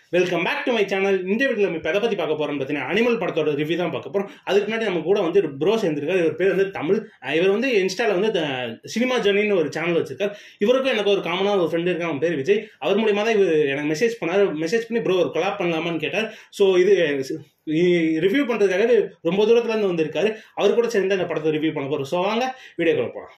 Welcome back to my channel. இந்த வீட்டில் நம்ம இப்போ எதை பற்றி பார்க்க போகிறோம்னு பார்த்தீங்கன்னா அனிமல் படத்தோட ரிவ்யூ தான் பார்க்க போகிறோம். அதுக்கு முன்னாடி நம்ம கூட வந்து ஒரு ப்ரோ சேர்ந்துருக்காரு. இவர் பேர் வந்து தமிழ். இவர் வந்து இன்ஸ்டாவில் வந்து சினிமா ஜர்னின்னு ஒரு சேனல் வச்சிருக்காரு. இவருக்கும் எனக்கு ஒரு காமனாக ஒரு ஃப்ரெண்டு இருக்காங்க, அவன் பேர் விஜய். அவர் மூலியமாக தான் இவர் எனக்கு மெசேஜ் பண்ணார். மெசேஜ் பண்ணி ப்ரோ ஒரு கொலாப் பண்ணலாமான்னு கேட்டார். ஸோ இது ரிவ்யூ பண்ணுறதுக்காகவே ரொம்ப தூரத்துலேருந்து வந்திருக்காரு. அவர் கூட சேர்ந்து அந்த படத்தை ரிவ்யூ பண்ண போகிறோம். ஸோ வாங்க வீடியோக்குள்ள போகலாம்.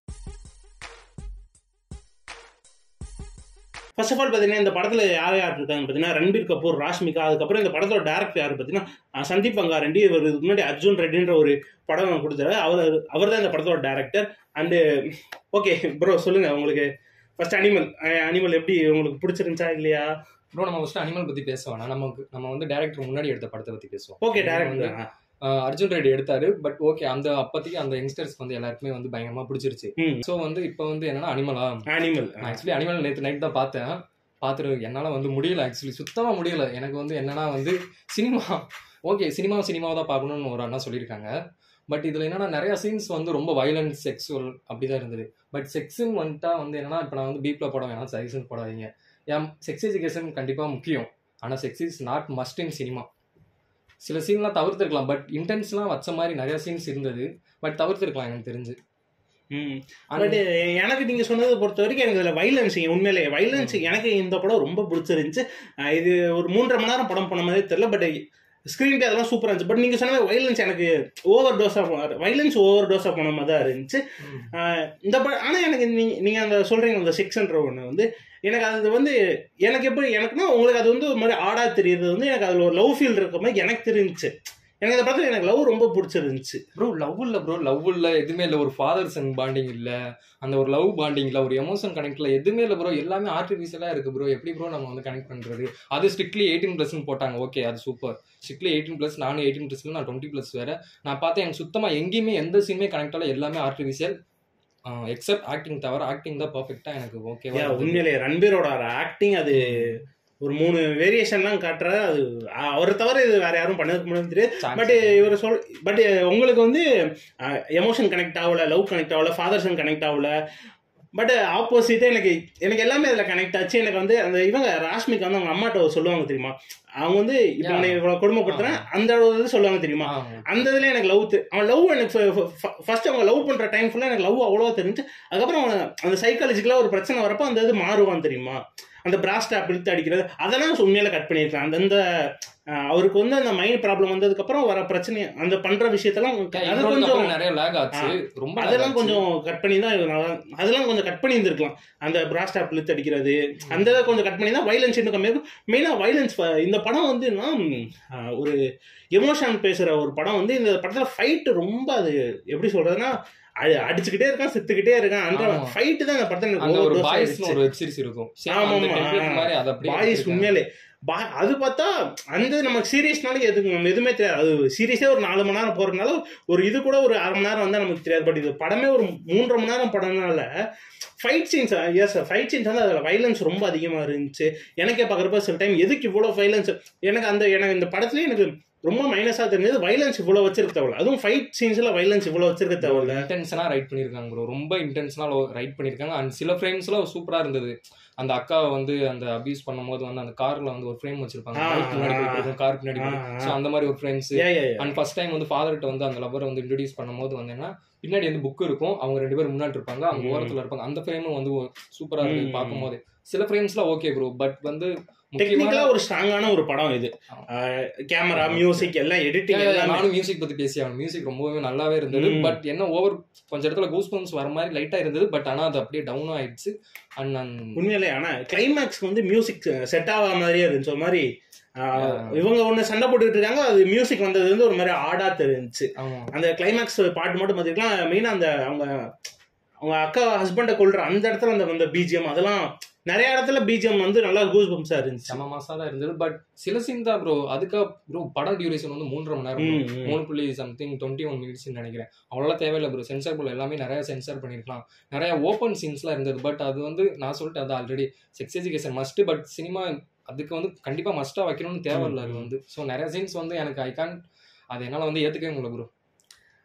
ஃபர்ஸ்ட் ஆஃப் ஆல் பார்த்தீங்கன்னா இந்த படத்தில் யார் இருக்காங்க பார்த்தீங்கன்னா ரன்பீர் கபூர், ராஷ்மிகா. அதுக்கப்புறம் இந்த படத்தோட டேரக்டர் யார் பார்த்தீங்கன்னா சந்தீப் பங்காரெட்டி. இவர் முன்னாடி அர்ஜுன் ரெட்டின்ற ஒரு படம் கொடுத்தாரு. அவர் தான் இந்த படத்தோட டேரக்டர். அண்டு ஓகே ப்ரோ, சொல்லுங்கள் உங்களுக்கு ஃபர்ஸ்ட் அனிமல் எப்படி உங்களுக்கு பிடிச்சிருந்துச்சா இல்லையா? ப்ரோ நம்ம ஃபர்ஸ்ட் அனிமல் பற்றி பேசுவோம். நம்ம வந்து டேரக்டர் முன்னாடி எடுத்த படத்தை பற்றி பேசுவோம். ஓகே, டேரக்டர் அர்ஜுன் ரெட்டி எடுத்தாரு. பட் ஓகே, அந்த அப்போதைக்கு அந்த யங்ஸ்டர்ஸ்க்கு வந்து எல்லாருக்குமே வந்து பயங்கரமா பிடிச்சிருச்சு. ஸோ வந்து இப்போ வந்து என்னன்னா அனிமல் ஆக்சுவலி அனிமல் நேற்று நைட் தான் பார்த்துட்டு என்னால் வந்து முடியல, ஆக்சுவலி சுத்தமாக முடியல. எனக்கு வந்து என்னன்னா வந்து சினிமாவை தான் பார்க்கணும்னு ஒரு அண்ணா சொல்லியிருக்காங்க. பட் இதில் என்னன்னா நிறைய சீன்ஸ் வந்து ரொம்ப வைலன்ட், செக்ஸுவல் அப்படிதான் இருந்தது. பட் செக்ஸுன்னு வந்துட்டா வந்து என்னன்னா இப்போ நான் வந்து பீப்ல படம் வேணாம், சஜஷன் போடாதீங்க. செக்ஸ் எஜுகேஷன் கண்டிப்பாக முக்கியம். ஆனால் sex is not must in cinema. சில சீன்லாம் தவிர்த்துருக்கலாம், பட் இன்டென்ஸ்லாம் வச்ச மாதிரி நிறைய சீன்ஸ் இருந்தது. பட் தவிர்த்துருக்கலாம் எனக்கு தெரிஞ்சு. பட் எனக்கு நீங்கள் சொன்னதை பொறுத்த வரைக்கும் எனக்கு இதில் வைலன்ஸ், உண்மையிலே வைலன்ஸ் எனக்கு இந்த படம் ரொம்ப பிடிச்சிருந்துச்சு. இது ஒரு 3.5 மணி நேரம் படம் பண்ண மாதிரி தெரியல. பட் ஸ்க்ரீன் பிளே அதெல்லாம் சூப்பராக இருந்துச்சு. பட் நீங்கள் சொன்ன வைலன்ஸ் எனக்கு ஓவர் டோஸாக போன மாதிரி தான் இருந்துச்சு இந்த படம். ஆனால் எனக்கு நீங்கள் அந்த சொல்கிறீங்க அந்த செக்ஸ்ன்ற ஒன்று வந்து எனக்கு அது வந்து எனக்கு எப்படி எனக்குன்னா உங்களுக்கு அது வந்து ஒரு மாதிரி ஆடாக தெரியுது வந்து எனக்கு அதில் ஒரு லவ் ஃபீல் இருக்க மாதிரி எனக்கு தெரிஞ்சிச்சு. எனக்கு அதை பார்த்து எனக்கு லவ் ரொம்ப பிடிச்சிருந்துச்சு. லவ் இல்லை எதுவுமே இல்லை. ஒரு ஃபாதர் சன் பாண்டிங் இல்லை, அந்த ஒரு லவ் பாண்டிங் இல்லை, ஒரு எமோஷன் கனெக்ட் இல்லை, எதுவுமே இல்லை ப்ரோ. எல்லாமே ஆர்டிஃபிஷியலாக இருக்குது ப்ரோ. எப்படி ப்ரோ நம்ம வந்து கனெக்ட் பண்ணுறது? அது ஸ்ட்ரிக்ட்லி 18+ போட்டாங்க. ஓகே, அது சூப்பர். ஸ்ட்ரிக்ட்லி 18+, நானும் 18+, நான் 20+ வேறு. நான் பார்த்தேன் எனக்கு சுத்தமாக எங்கேயுமே எந்த சீனுமே கனெக்ட் ஆகல. எல்லாமே ஆர்டிஃபிஷியல் எக்ஸப்ட் ஆக்டிங் தவிர. ஆக்டிங் தான் பர்ஃபெக்டாக எனக்கு ஓகேவா. உண்மையிலே ரன்பீரோட ஆக்டிங் அது ஒரு 3 வேரியேஷன்லாம் காட்டுற, அது அவரை தவிர இது வேற யாரும் பண்ணதுக்கு தெரியாது. பட் உங்களுக்கு வந்து எமோஷன் கனெக்ட் ஆகல, லவ் கனெக்ட் ஆகல, ஃபாதர் சன் கனெக்ட் ஆகல. பட் ஆப்போசிட்டாக எனக்கு எல்லாமே அதில் கனெக்ட் ஆச்சு. எனக்கு வந்து அந்த இவங்க ராஷ்மிகா வந்து அவங்க அம்மாட்ட சொல்லுவாங்க தெரியுமா, அவங்க வந்து இப்போ இவ்வளோ கொடுமைப்படுத்துறேன் அந்த இது சொல்லுவாங்க தெரியுமா, அந்த இதில் எனக்கு லவ் எனக்கு ஃபர்ஸ்ட் அவங்க லவ் பண்ணுற டைம் ஃபுல்லாக எனக்கு லவ் அவ்வளோவா தெரிஞ்சு. அதுக்கப்புறம் அந்த சைக்காலஜிக்கலாக ஒரு பிரச்சனை வரப்போ அந்த இது மாறுவான் தெரியுமா, அந்த பிராஸ்டாப் இழுத்து அடிக்கிறது அதெல்லாம் உண்மையில கட் பண்ணியிருக்கலாம். அந்த அவருக்கு வந்து அந்த மைண்ட் ப்ராப்ளம் வந்ததுக்கப்புறம் வர பிரச்சனை அந்த பண்ற விஷயத்தெல்லாம் அது கொஞ்சம் நிறைய லேக் ஆச்சு. ரொம்ப அதெல்லாம் கொஞ்சம் கட் பண்ணி தான் அதெல்லாம் கொஞ்சம் கட் பண்ணி இருந்திருக்கலாம். அந்த பிராஸ்டாப் இழுத்து அடிக்கிறது அந்த இதை கொஞ்சம் கட் பண்ணி தான் வைலன்ஸ் இன்னும் கம்மியாக இருக்கும். மெயினாக வைலன்ஸ் இந்த படம் வந்து ஒரு எமோஷன் பேசுகிற ஒரு படம் வந்து இந்த படத்தில் ஃபைட்டு ரொம்ப அது எப்படி சொல்றதுன்னா அடிச்சுக்கிட்டே இருக்கான், செத்துக்கிட்டே இருக்கான். அந்த ஃபைட் தான் அந்த படத்துல ஒரு வெப் சீரிஸ் இருக்கும். பாய்ஸ் உண்மையிலே அது பார்த்தா அந்த நமக்கு சீரியஸ்னாலே எதுவுமே தெரியாது. அது சீரியஸே ஒரு 4 மணி நேரம் போறதுனால ஒரு இது கூட ஒரு 1/2 மணி நேரம் வந்தா நமக்கு தெரியாது. பட் இது படமே ஒரு 3.5 மணி நேரம் படம்னால ஃபைட் சீன்ஸ் வந்து அதில் வைலன்ஸ் ரொம்ப அதிகமாக இருந்துச்சு. எனக்கே பார்க்குறப்ப சில டைம் எதுக்கு இவ்வளோ வைலன்ஸ் எனக்கு இந்த படத்துலேயே எனக்கு ரொம்ப மைனஸாக தெரிஞ்சது வைலன்ஸ் இவ்வளோ வச்சிருக்க தேவையில்ல. அதுவும் ஃபைட் சீன்ஸில் வைலன்ஸ் இவ்வளோ வச்சிருக்க தேவையில்ல. இன்டென்ஷனாக ரைட் பண்ணியிருக்காங்க ப்ரோ, ரொம்ப இன்டென்ஷனாக ரைட் பண்ணியிருக்காங்க. அண்ட் சில ஃப்ரேம்ஸ்லாம் சூப்பராக இருந்தது. அந்த அக்காவை வந்து அந்த அபியூஸ் பண்ணும்போது வந்து அந்த காரில் வந்து ஒரு ஃப்ரேம் வச்சிருப்பாங்க, கார் பின்னாடி. ஸோ அந்த மாதிரி ஒரு ஃப்ரேம்ஸ். அண்ட் ஃபர்ஸ்ட் டைம் வந்து ஃபாதர்கிட்ட வந்து அந்த லவரை வந்து இன்ட்ரடியூஸ் பண்ணும்போது வந்து என்ன பின்னாடி வந்து புக் இருக்கும், அவங்க 2 பேரும் முன்னாடி இருப்பாங்க, அவங்க ஓரத்தில் இருப்பாங்க. அந்த ஃப்ரேமும் வந்து சூப்பராக இருக்குது பார்க்கும்போது. சில ஃப்ரேம்ஸ்லாம் ஓகே ப்ரோ, பட் வந்து டெக்னிக்கலா ஒரு ஸ்ட்ராங்கான ஒரு படம் இது. கேமரா, மியூசிக் எல்லாம் எடிட்டிங். நானும் மியூசிக் பத்தி பேசியாகணும். மியூசிக் ரொம்பவே நல்லாவே இருந்தது. பட் என்ன கொஞ்சம் இடத்துல கூஸ்பம்ஸ் வர மாதிரி லைட்டா இருந்தது. பட் ஆனா அது அப்படியே டவுன் ஆயிடுச்சு. உண்மையிலே ஆனா கிளைமேக்ஸ் வந்து மியூசிக் செட் ஆகாத மாதிரியே இருந்துச்சு. ஒரு மாதிரி இவங்க ஒண்ணு சண்டை போட்டுக்கிட்டு இருக்காங்க, அது மியூசிக் வந்தது வந்து ஒரு மாதிரி ஆடா தெரிஞ்சுச்சு. அந்த கிளைமேக்ஸ் பாட்டு மட்டும் பார்த்துக்கலாம். மெயினா அந்த அவங்க அக்கா ஹஸ்பண்டை கொள்ற அந்த இடத்துல அந்த பிஜிஎம் அதெல்லாம் நிறைய இடத்துல பிஜிஎம் வந்து நல்லா கூஸ் பம்ப்ஸா இருந்துச்சு, செம மாசா தான் இருந்தது. பட் சில சீன் தான் ப்ரோ. அதுக்காக ப்ரோ படம் டியூரேஷன் வந்து 3.5 மணி நேரம், 3.21 மினிட்ஸ் நினைக்கிறேன். அவ்வளோ தேவையில்லை ப்ரோ. சென்சார் எல்லாமே நிறைய சென்சார் பண்ணியிருக்கலாம். நிறைய ஓப்பன் சீன்ஸ்லாம் இருந்தது. பட் அது வந்து நான் சொல்லிட்டு அது already sex education must. But cinema அதுக்கு வந்து கண்டிப்பாக மஸ்ட்டாக வைக்கணும்னு தேவையில்லை அது வந்து. ஸோ நிறைய சீன்ஸ் வந்து எனக்கு அது என்னால் வந்து ஏற்றுக்கவே முடியல ப்ரோ.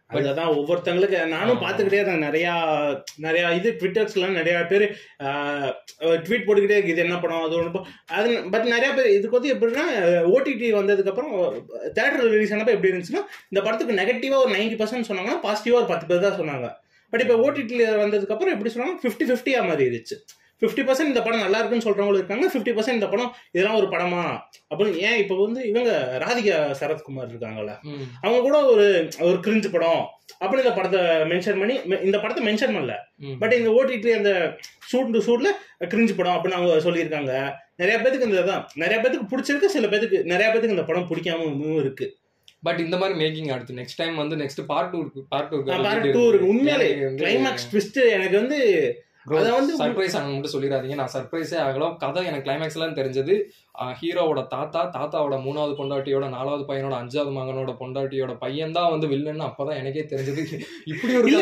அதுதான் ஒவ்வொருத்தங்களுக்கு நானும் பார்த்துக்கிட்டே இருக்கேன். நிறையா இது ட்விட்டர்ஸ்லாம் நிறையா பேர் ட்வீட் போட்டுக்கிட்டே இருக்கு, இது என்ன படம் அது ஒன்று அது. பட் நிறையா பேர் இதுக்கு வந்து எப்படின்னா ஓடிடி வந்ததுக்கப்புறம் தேட்டர் ரிலீஸ் ஆனப்போ எப்படி இருந்துச்சுன்னா இந்த படத்துக்கு நெகட்டிவாக ஒரு 90% சொன்னாங்கன்னா பாசிட்டிவாக ஒரு 10 பேர் தான் சொன்னாங்க. பட் இப்போ ஓடிடியில் வந்ததுக்கப்புறம் எப்படி சொன்னாங்க 50-50 மாதிரி இருந்துச்சு. 50% இந்த படம் நல்லா இருக்குன்னு சொல்றவங்களும் இருக்காங்க, 50% இந்த படம் இதெல்லாம் ஒரு படமா அப்படின்னு. ஏன் இப்போ வந்து இவங்க ராதிகா சரத்குமார் இருக்காங்கல்ல, அவங்க கூட ஒரு கிரிஞ்சு படம் அப்படின்னு இந்த படத்தை மென்ஷன் பண்ணி இந்த படத்தை மென்ஷன் பண்ணல, பட் இந்த ஓடிடி அந்த சூட்ல கிரிஞ்சு படம் அப்படின்னு அவங்க சொல்லியிருக்காங்க. நிறைய பேத்துக்கு இந்த தான் நிறைய பேத்துக்கு பிடிச்சிருக்கு, சில பேத்துக்கு நிறைய பேத்துக்கு இந்த படம் பிடிக்காம இருக்கு. பட் இந்த மாதிரி மேக்கிங் அடுத்து நெக்ஸ்ட் டைம் வந்து நெக்ஸ்ட் பார்ட் 2 இருக்கு. உண்மையிலே கிளைமாக்ஸ் ட்விஸ்ட் எனக்கு வந்து சர்ப்ரைஸ் ஆன மட்டும் சொல்லிடாதீங்க. நான் சர்ப்ரைஸே ஆகலாம். கதை எனக்கு கிளைமேக்ஸ் எல்லாம் தெரிஞ்சது. ஹீரோவோட தாத்தாவோட 3வது பொண்டாட்டியோட 4வது பையனோட 5வது மகனோட பொண்டாட்டியோட பையன் தான் வந்து வில்லன். அப்பதான் எனக்கே தெரிஞ்சது இப்படி ஒரு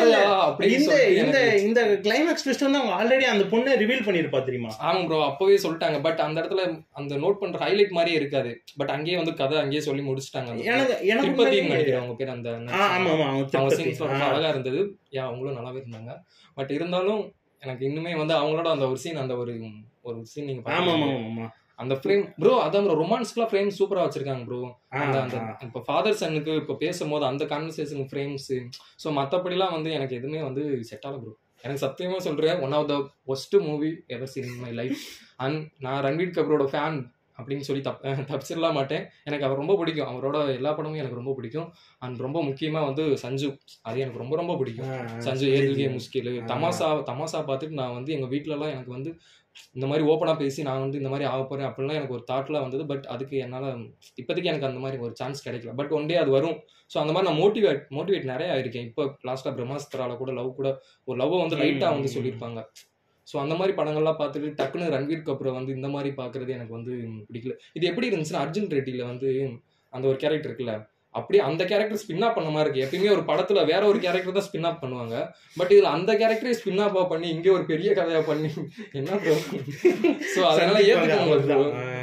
இந்த கிளைமேக்ஸ் ட்விஸ்ட் வந்து அவங்க ஆல்ரெடி அந்த பொண்ணை ரிவீல் பண்ணிருப்பா தெரியுமா? ஆமா ப்ரோ, அப்பவே சொல்லிட்டாங்க. பட் அந்த இடத்துல அந்த நோட் பண்ற ஹைலைட் மாதிரியே இருக்காது. பட் அங்கேயே வந்து கதை அங்கேயே சொல்லி முடிச்சுட்டாங்க. அவங்க பேர் அந்த அழகா இருந்தது. அவங்களும் நல்லாவே இருந்தாங்க. பட் இருந்தாலும் எனக்கு இன்னுமே வந்து அவங்களோட அந்த ஒரு சீன் ஒரு சீன் நீங்க அந்த ஃப்ரேம் ப்ரோ, அதான் ப்ரோ ரொமான்ஸ்க்குலாம் ஃப்ரேம் சூப்பரா வச்சிருக்காங்க ப்ரோ. அந்த இப்போ ஃபாதர் சன்னுக்கு இப்போ பேசும்போது அந்த கான்வர்சேஷன் ஃப்ரேம்ஸ். ஸோ மற்றபடிலாம் வந்து எனக்கு எதுவுமே வந்து செட் ஆகல ப்ரோ. எனக்கு சத்தியமா சொல்றேன், one of the worst movie ever seen in my life. And நான் ரன்வீர் கபூரோட ஃபேன் அப்படின்னு சொல்லி தப்பிச்சிடலாம் மாட்டேன். எனக்கு அவர் ரொம்ப பிடிக்கும். அவரோட எல்லா படமும் எனக்கு ரொம்ப பிடிக்கும். அண்ட் ரொம்ப முக்கியமாக வந்து சஞ்சு, அது எனக்கு ரொம்ப ரொம்ப பிடிக்கும். சஞ்சு ஏதில்கே முஸ்கில் தமாசா பார்த்துட்டு நான் வந்து எங்கள் வீட்டிலலாம் எனக்கு வந்து இந்த மாதிரி ஓப்பனாக பேசி நான் வந்து இந்த மாதிரி ஆக போகிறேன் அப்படின்லாம் எனக்கு ஒரு தாட்லாம் வந்தது. பட் அதுக்கு என்னால் இப்போதைக்கு எனக்கு அந்த மாதிரி ஒரு சான்ஸ் கிடைக்கல. பட் ஒன் டே அது வரும். ஸோ அந்த மாதிரி நான் மோட்டிவேட் நிறைய ஆயிருக்கேன். இப்போ லாஸ்ட்டாக பிரம்மாஸ்திரால கூட ஒரு லவ்வை வந்து லைட்டாக வந்து சொல்லியிருப்பாங்க. ஸோ அந்த மாதிரி படங்கள்லாம் பார்த்துட்டு டக்குன்னு ரன்வீர் கபூரை வந்து இந்த மாதிரி பார்க்குறது எனக்கு வந்து பிடிக்கல. இது எப்படி இருந்துச்சுன்னா அர்ஜுன் ரெட்டியில் வந்து அந்த ஒரு கேரக்டர் இருக்குல்ல, அப்படியே அந்த கேரக்டர் ஸ்பின் அப் பண்ண மாதிரி இருக்கு. எப்பயுமே ஒரு படத்துல வேற ஒரு கேரக்டர் தான் ஸ்பின் அப் பண்ணுவாங்க. பட் இதுல அந்த கேரக்டரே ஸ்பின் அப் பண்ணி இங்கே ஒரு பெரிய கதையா பண்ணி என்ன ப்ரோ. ஸோ அதனால ஏற்றுக்கோங்க.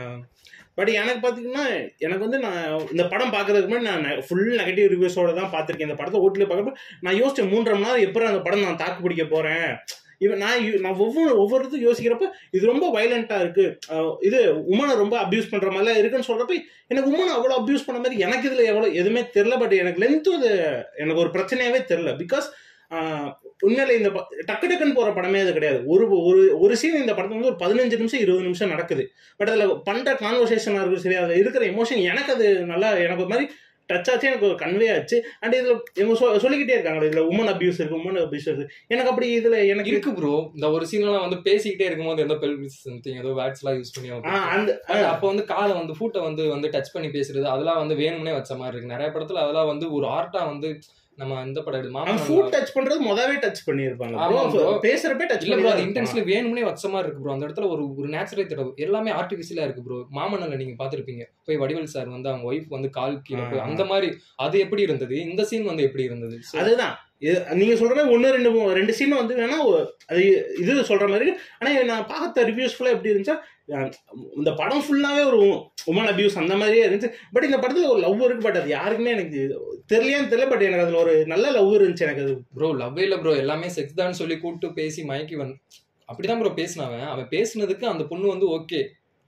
பட் எனக்கு பார்த்தீங்கன்னா எனக்கு வந்து நான் இந்த படம் பார்க்கறதுக்கு முன்னாடி நான் ஃபுல் நெகட்டிவ் ரிவ்யூஸோட தான் பார்த்துருக்கேன். இந்த படத்தை ஓட்டில் பார்க்குறப்ப நான் யோசிச்சேன் 3.5 மணி நேரம் எப்போ அந்த படம் நான் தாக்கு பிடிக்க போறேன். நான் ஒவ்வொருத்தும் யோசிக்கிறப்ப இது ரொம்ப வயலண்டா இருக்கு, இது உமனை ரொம்ப அபியூஸ் பண்ற மாதிரிலாம் இருக்குன்னு சொல்றப்ப எனக்கு உமனை அவ்வளோ அபியூஸ் பண்ண மாதிரி எனக்கு இதுல எதுவுமே தெரியல. பட் எனக்கு லென்த்து எனக்கு ஒரு பிரச்சனையாவே தெரியல. பிகாஸ் உண்மையில இந்த டக்குன்னு போற படமே அது கிடையாது. ஒரு சீன் இந்த படத்துல வந்து ஒரு 15 நிமிஷம் 20 நிமிஷம் நடக்குது. பட் அதுல பண்ற கான்வர்சேஷனா இருக்கும் சரி, அதுல இருக்கிற எமோஷன் எனக்கு அது நல்லா எனக்கு ஒரு மாதிரி டச் ஆச்சு, எனக்கு ஒரு கன்வே ஆச்சு. அண்ட் இதுல இவங்க சொல்லிக்கிட்டே இருக்காங்க இதுல உமன் அபியூஸ் இருக்கு. எனக்கு அப்படி இதுல எனக்கு இருக்கு ப்ரோ. இந்த ஒரு சீன்லாம் வந்து பேசிக்கிட்டே இருக்கும்போது எந்த பெல்விஸ் சம்திங் ஏதோ வேர்ட்ஸ் எல்லாம் யூஸ் பண்ணி அப்போ வந்து காலை வந்து ஃபூட்டை வந்து டச் பண்ணி பேசுறது அதெல்லாம் வந்து வேணும்னே வச்ச மாதிரி இருக்கு. நிறைய படத்துல அதெல்லாம் வந்து ஒரு ஆர்ட்டா வந்து நம்ம இந்த படம் ஃபுட் டச் பண்றது முதவே டச் பண்ணிருப்பாங்க, பேசுறப்பே டச் இல்ல ப்ரோ. அது இன்டென்ஸ்லி வேணும்னே வச்ச மாதிரி இருக்கு ப்ரோ. அந்த இடத்துல ஒரு நேச்சுரல் தடவை எல்லாமே ஆர்டிஃபிஷியலா இருக்கு ப்ரோ. மாமன்னன்ல நீங்க பாத்திருப்பீங்க, போய் வடிவேல் சார் வந்து அவங்க ஒய்ஃப் வந்து கால் கீழே போய் அந்த மாதிரி அது எப்படி இருந்தது, இந்த சீன் வந்து எப்படி இருந்தது. அதுதான் நீங்க சொல்ற மாதிரி ரெண்டு சீன் வந்து வேணா அது இது சொல்ற மாதிரி. ஆனா நான் பார்த்த ரிவ்யூஸ் ஃபுல்லா எப்படி இருந்துச்சா இந்த படம் ஃபுல்லாவே ஒரு உமன் அபியூஸ் அந்த மாதிரியே இருந்துச்சு. பட் இந்த படத்துல ஒரு லவ் இருக்கு. பட் அது யாருக்குமே எனக்கு தெரியலையான்னு தெரியல. பட் எனக்கு அதுல ஒரு நல்ல லவ் இருந்துச்சு. எனக்கு அது ப்ரோ லவ்வே இல்ல ப்ரோ, எல்லாமே செக்ஸ் தான் சொல்லி கூப்பிட்டு பேசி மயக்கி அப்படிதான் ப்ரோ பேசினவன். அவன் பேசினதுக்கு அந்த பொண்ணு வந்து ஓகே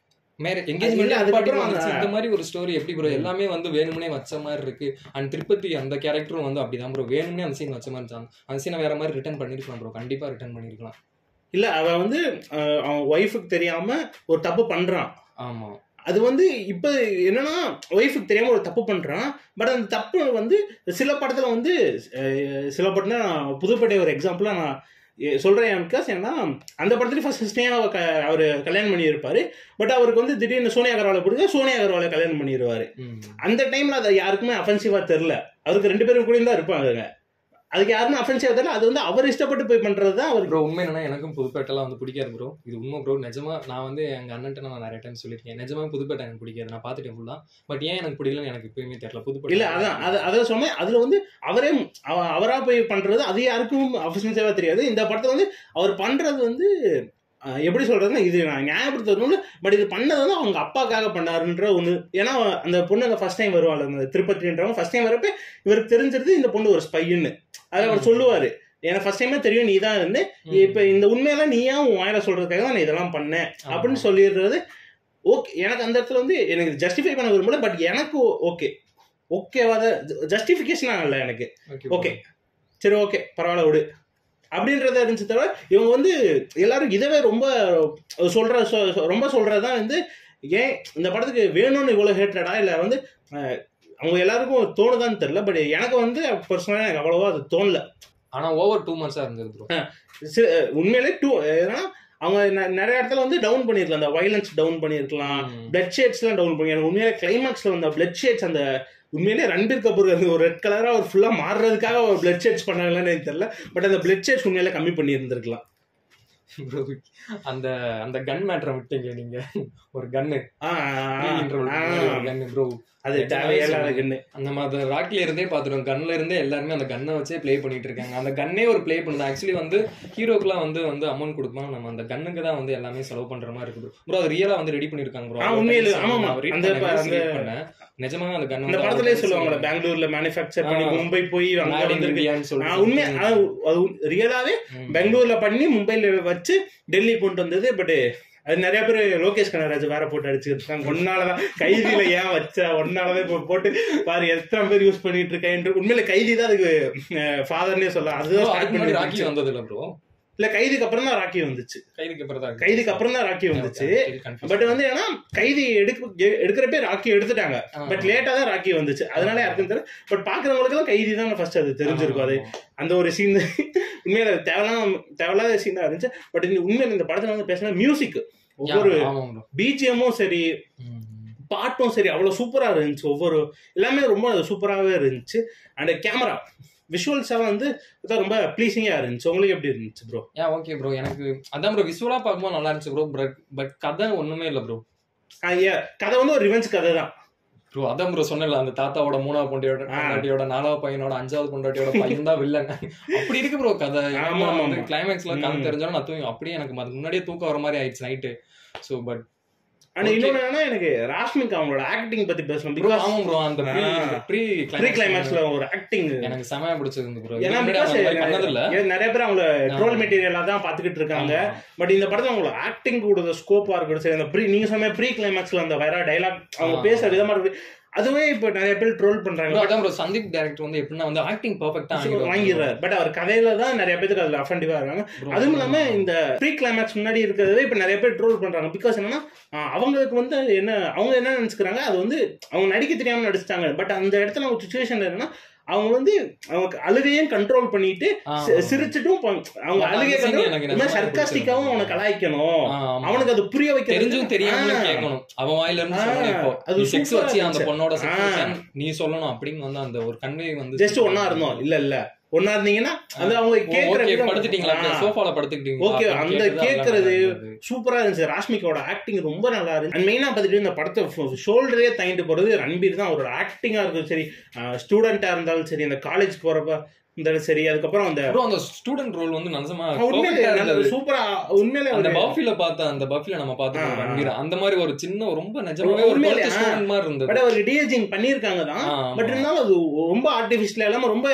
இந்த மாதிரி ஒரு ஸ்டோரி எப்படி ப்ரோ எல்லாமே வந்து வேணும்னே வச்ச மாதிரி இருக்கு. அண்ட் திருப்பதி அந்த கேரக்டரும் வந்து அப்படிதான் ப்ரோ வேணும்னே அந்த சீன் வச்ச மாதிரி இருந்தாங்க. அந்த சீனை வேற மாதிரி ரிட்டர்ன் பண்ணிருக்கலாம் ப்ரோ, கண்டிப்பா ரிட்டர்ன் பண்ணிருக்கலாம். இல்ல அவன் வந்து அவன் ஒய்ஃபுக்கு தெரியாம ஒரு தப்பு பண்றான். ஆமா, அது வந்து இப்ப என்னன்னா ஒய்ஃபுக்கு தெரியாம ஒரு தப்பு பண்றான். பட் அந்த தப்பு வந்து சில படத்துல வந்து சில படத்துல புதுப்பேட்டை ஒரு எக்ஸாம்பிளா நான் சொல்றேன். பிகாஸ் ஏன்னா அந்த படத்துல ஃபர்ஸ்ட் ஸ்னேகாவை அவரு கல்யாணம் பண்ணி இருப்பாரு. பட் அவருக்கு வந்து திடீர்னு சோனியா அகர்வாலை பிடிக்க சோனியா அகர்வாலை கல்யாணம் பண்ணிடுவாரு. அந்த டைம்ல அது யாருக்குமே அஃபென்சிவா தெரியல. அவருக்கு 2 பேரும் கூட தான் இருப்பாங்க. அதுக்கு யாருமே அஃபென்சிவா தெரியல. அது வந்து அவர் இஷ்டப்பட்டு போய் பண்றது தான் அவருக்கு. ப்ரோ உண்மை என்னன்னா எனக்கும் புதுப்பேட்டெல்லாம் வந்து பிடிக்காது ப்ரோ. இது உண்மை ப்ரோ. நிஜமா நான் வந்து எங்க அண்ணன்ட்ட நான் நிறைய டைம் சொல்லியிருக்கேன், நிஜமா புதுப்பேட்டை எனக்கு பிடிக்காது. நான் பார்த்துட்டேன் ஃபுல்லா. பட் ஏன் எனக்கு பிடிக்கலன்னு எனக்கு எப்பயுமே தெரியல. புதுப்பேட்டை இல்ல அதான் சொன்னேன். அதுல வந்து அவரா போய் பண்றது அது யாருக்கும் அஃபென்சிவா தெரியாது. இந்த படத்துல வந்து அவர் பண்றது வந்து எப்படி சொல்றதுன்னா இது நான் ஞாபகப்படுத்தணும்னு, பட் இது பண்ணது வந்து அவங்க அப்பாக்காக பண்ணாருன்ற ஒண்ணு. ஏன்னா அந்த பொண்ணு அங்க ஃபர்ஸ்ட் டைம் வருவாள், அந்த திருப்பதின்றவங்க ஃபர்ஸ்ட் டைம் வரப்ப இவருக்கு தெரிஞ்சிருது இந்த பொண்ணு ஒரு ஸ்பைன்னு. அதை அவர் சொல்லுவாரு, எனக்கு ஃபர்ஸ்ட் டைமே தெரியும் நீ தான் இருந்து, இப்ப இந்த உண்மையெல்லாம் நீயா உன் வாயில சொல்றதுக்காக தான் நான் இதெல்லாம் பண்ணேன் அப்படின்னு சொல்லிடுறது. ஓகே, எனக்கு அந்த இடத்துல வந்து எனக்கு ஜஸ்டிஃபை பண்ண விரும்பல, பட் எனக்கு ஓகேவாத ஜஸ்டிஃபிகேஷனா இல்லை எனக்கு. ஓகே சரி ஓகே பரவாயில்ல விடு அப்படின்றத இருந்துச்சு தவிர, இவங்க வந்து எல்லாரும் இதவே ரொம்ப சொல்றதுதான் வந்து ஏன் இந்த படத்துக்கு வேணும்னு இவ்வளவு ஹேட்ரடா இல்லை வந்து அவங்க எல்லாருக்கும் தோணுதான்னு தெரியல. பட் எனக்கு வந்து பர்சனலா எனக்கு அவ்வளவா அது தோணல. ஆனா ஓவர் 2 months இருந்தது உண்மையிலே. ஏன்னா அவங்க நிறைய இடத்துல வந்து டவுன் பண்ணிருக்கலாம், அந்த வயலன்ஸ் டவுன் பண்ணிருக்கலாம், பிளட் ஷேட்ஸ் எல்லாம் டவுன் பண்ணி. உண்மையிலே கிளைமாக்ஸ்ல வந்த பிளட் ஷேட்ஸ், அந்த உண்மையிலே ரன்பீர் கபூர் ஒரு ரெட் கலரா ஒரு ஃபுல்லா மாறுறதுக்காக ஒரு பிளட் ஷேட்ஸ் பண்ணாங்கன்னு எனக்கு தெரியல. பட் அந்த பிளட் ஷேட்ஸ் உண்மையிலே கம்மி பண்ணி இருந்திருக்கலாம். அந்த அந்த கன் மேட்டரை விட்டீங்க நீங்க. ஒரு கன்னு ப்ரோ, அது தேவையில்லாத கன்னு. அந்த மாதிரி ராக்ல இருந்தே பாத்துருவோம், கன்ல இருந்தே எல்லாருமே அந்த கன்னை வச்சே பிளே பண்ணிட்டு இருக்காங்க. அந்த கன்னே ஒரு பிளே பண்ணுது. ஆக்சுவலி வந்து ஹீரோக்குலாம் வந்து அமௌண்ட் கொடுப்பாங்க, நம்ம அந்த கன்னுக்கு தான் வந்து எல்லாமே செலவு பண்ற மாதிரி இருக்குது ப்ரோ. அது ரியலா வந்து ரெடி பண்ணிருக்காங்க ப்ரோ. உண்மையிலே நிஜமாக அந்த கன் அந்த படத்திலே சொல்லுவாங்க, பெங்களூர்ல மேனுஃபேக்சர் பண்ணி மும்பை போய் அங்க வந்திருக்கியான்னு சொல்லுவாங்க. உண்மை ரியலாவே பெங்களூர்ல பண்ணி மும்பைல வச்சு டெல்லி கொண்டு வந்தது. பட் அது நிறைய பேர் லோகேஷ் கனகராஜ் வேற போட்டு அடிச்சுருக்காங்க. ஒன்னாலதான் கைதியில ஏன் வச்சா, ஒன்னாலதான் இப்ப போட்டு பாரு எத்தனை பேர் யூஸ் பண்ணிட்டு இருக்கேன். உண்மையில கைதி தான் அதுக்கு ஃபாதர்னே சொல்லலாம். அதுதான் ராக்கி வந்தது இல்ல ப்ரோ. இல்ல கைதிக்கு அப்புறம் தான் ராக்கி வந்துச்சு. கைதிக்கு அப்புறம் தான் ராக்கி வந்துச்சு. பட் வந்து ஏன்னா கைதி எடுக்கிறப்பே ராக்கி எடுத்துட்டாங்க, பட் லேட்டா தான் ராக்கி வந்துச்சு. அதனால யாருக்கும் தெரியல. பட் பாக்குறவங்களுக்கு எல்லாம் கைதி தான் ஃபர்ஸ்ட் அது தெரிஞ்சிருக்கும். அது அந்த ஒரு சீன் உண்மையில தேவையில்லாத சீனா இருந்துச்சு. பட் இந்த உண்மையில இந்த படத்துல வந்து பேசினா மியூசிக், ஒவ்வொரு பிஜிஎம்மும் சரி பாட்டும் சரி அவ்வளவு சூப்பரா இருந்துச்சு. ஒவ்வொரு எல்லாமே ரொம்ப சூப்பராகவே இருந்துச்சு. அண்ட் கேமரா விஷுவல்ஸா வந்து ரொம்ப ப்ளீசிங்கா இருந்துச்சு. உங்களுக்கு எப்படி இருந்துச்சு ப்ரோ? ஓகே ப்ரோ, எனக்கு அதான் ப்ரோ விஷுவலா பார்க்கும்போது நல்லா இருந்துச்சு ப்ரோ. பட் கதை ஒண்ணுமே இல்லை ப்ரோ. கதை வந்து ஒரு ரிவெஞ்ச் கதை தான் ப்ரோ. அதான் ப்ரோ சொன்னல, அந்த தாத்தாவோட 3வது பொண்டாட்டியோட 4வது பையனோட 5வது பொண்டாட்டியோட பையன் தான் வில்லன். அப்படி இருக்கு ப்ரோ கதை. கிளைமேக்ஸ்ல கதை தெரிஞ்சாலும் நான் தூங்கி அப்படியே எனக்கு முன்னாடியே தூக்கம் வர மாதிரி ஆயிடுச்சு நைட்டு. ஸோ பட் ஆனா இன்னொன்னு என்னன்னா, எனக்கு ராஷ்மிகா அவங்களோட ஆக்டிங் பத்தி பேசணும். பிகாஸ் ஆமா ப்ரோ, அந்த ப்ரீ கிளைமேக்ஸ்ல ஒரு ஆக்டிங் எனக்கு செமையா பிடிச்சிருந்து ப்ரோ. ஏன்னா நிறைய பேர் அவங்கள ட்ரோல் மெட்டீரியலா தான் பாத்துக்கிட்டு இருக்காங்க. பட் இந்த படத்துல அவங்களோட ஆக்டிங் கூட ஸ்கோப்பா இருக்கட்டும் சரி, அந்த நீங்க சொன்ன ப்ரீ கிளைமேக்ஸ்ல அந்த வேற டைலாக் அவங்க பேசுற விதமா இருக்கு, அதுவே இப்ப நிறைய பேர் ட்ரோல் பண்றாங்க. அதான் ப்ரோ, சந்தீப் டைரக்டர் வந்து எப்படின்னா வந்து ஆக்டிங் பெர்ஃபெக்ட்டா வாங்கிடுறாரு. பட் அவர் கதையில தான் நிறைய பேருக்கு அதுல அஃபெண்டிவா இருக்காங்க. அதுவும் இல்லாம இந்த ப்ரீ கிளைமேக்ஸ் முன்னாடி இருக்கிறதே இப்ப நிறைய பேர் ட்ரோல் பண்றாங்க. பிகாஸ் என்னன்னா அவங்களுக்கு வந்து அவங்க என்ன நினைச்சுக்கிறாங்க, அது வந்து அவங்க நடிக்க தெரியாம நடிச்சிட்டாங்க. பட் அந்த இடத்துல அவங்க சுச்சுவேஷன் என்னன்னா, அவங்க வந்து அவங்க அழுகையும் கண்ட்ரோல் பண்ணிட்டு சிரிச்சுட்டும் அவங்க அழுகை சர்க்காஸ்டிக்காவும் அவனை கலாய்க்கணும், அவனுக்கு அது புரிய வைக்க தெரிஞ்சும் தெரியாம கேட்கணும். அவன் வாயில இருந்து அது செக்ஸ் வச்சு அந்த பொண்ணோட நீ சொல்லணும் அப்படின்னு வந்து அந்த ஒரு கன்வே வந்து ஜஸ்ட் ஒன்னா இருந்தோம் இல்ல ஒன்னா இருந்தீங்கன்னா அது அவங்க கேக்குறது படுத்துட்டீங்களா, சோஃபால படுத்துக்கிட்டீங்க. ஓகே, அந்த கேக்குறது சூப்பரா இருந்துச்சு. ராஷ்மிகாவோட ஆக்டிங் ரொம்ப நல்லா இருந்துச்சு. அண்ட் மெயினா பார்த்துட்டு இந்த படத்தை ஷோல்டரே தாங்கிட்டு போறது ரன்பீர் தான். அவரோட ஆக்டிங்கா இருக்கும் சரி, ஸ்டூடெண்டா இருந்தாலும் சரி, அந்த காலேஜ் போறப்ப இருந்தாலும் சரி, அதுக்கப்புறம் அந்த ஸ்டூடெண்ட் ரோல் வந்து நிஜமா சூப்பரா உண்மையிலே அந்த பஃபில பார்த்த அந்த பஃபில நம்ம பார்த்தோம் ரன்பீர் அந்த மாதிரி ஒரு சின்ன ரொம்ப நிஜமாவே ஒரு ஸ்டூடெண்ட் மாதிரி இருந்தது. பட் அவர் டிஏஜிங் பண்ணிருக்காங்க தான். பட் இருந்தாலும் அது ரொம்ப ஆர்டிஃபிஷியலா இல்லாம ரொம்ப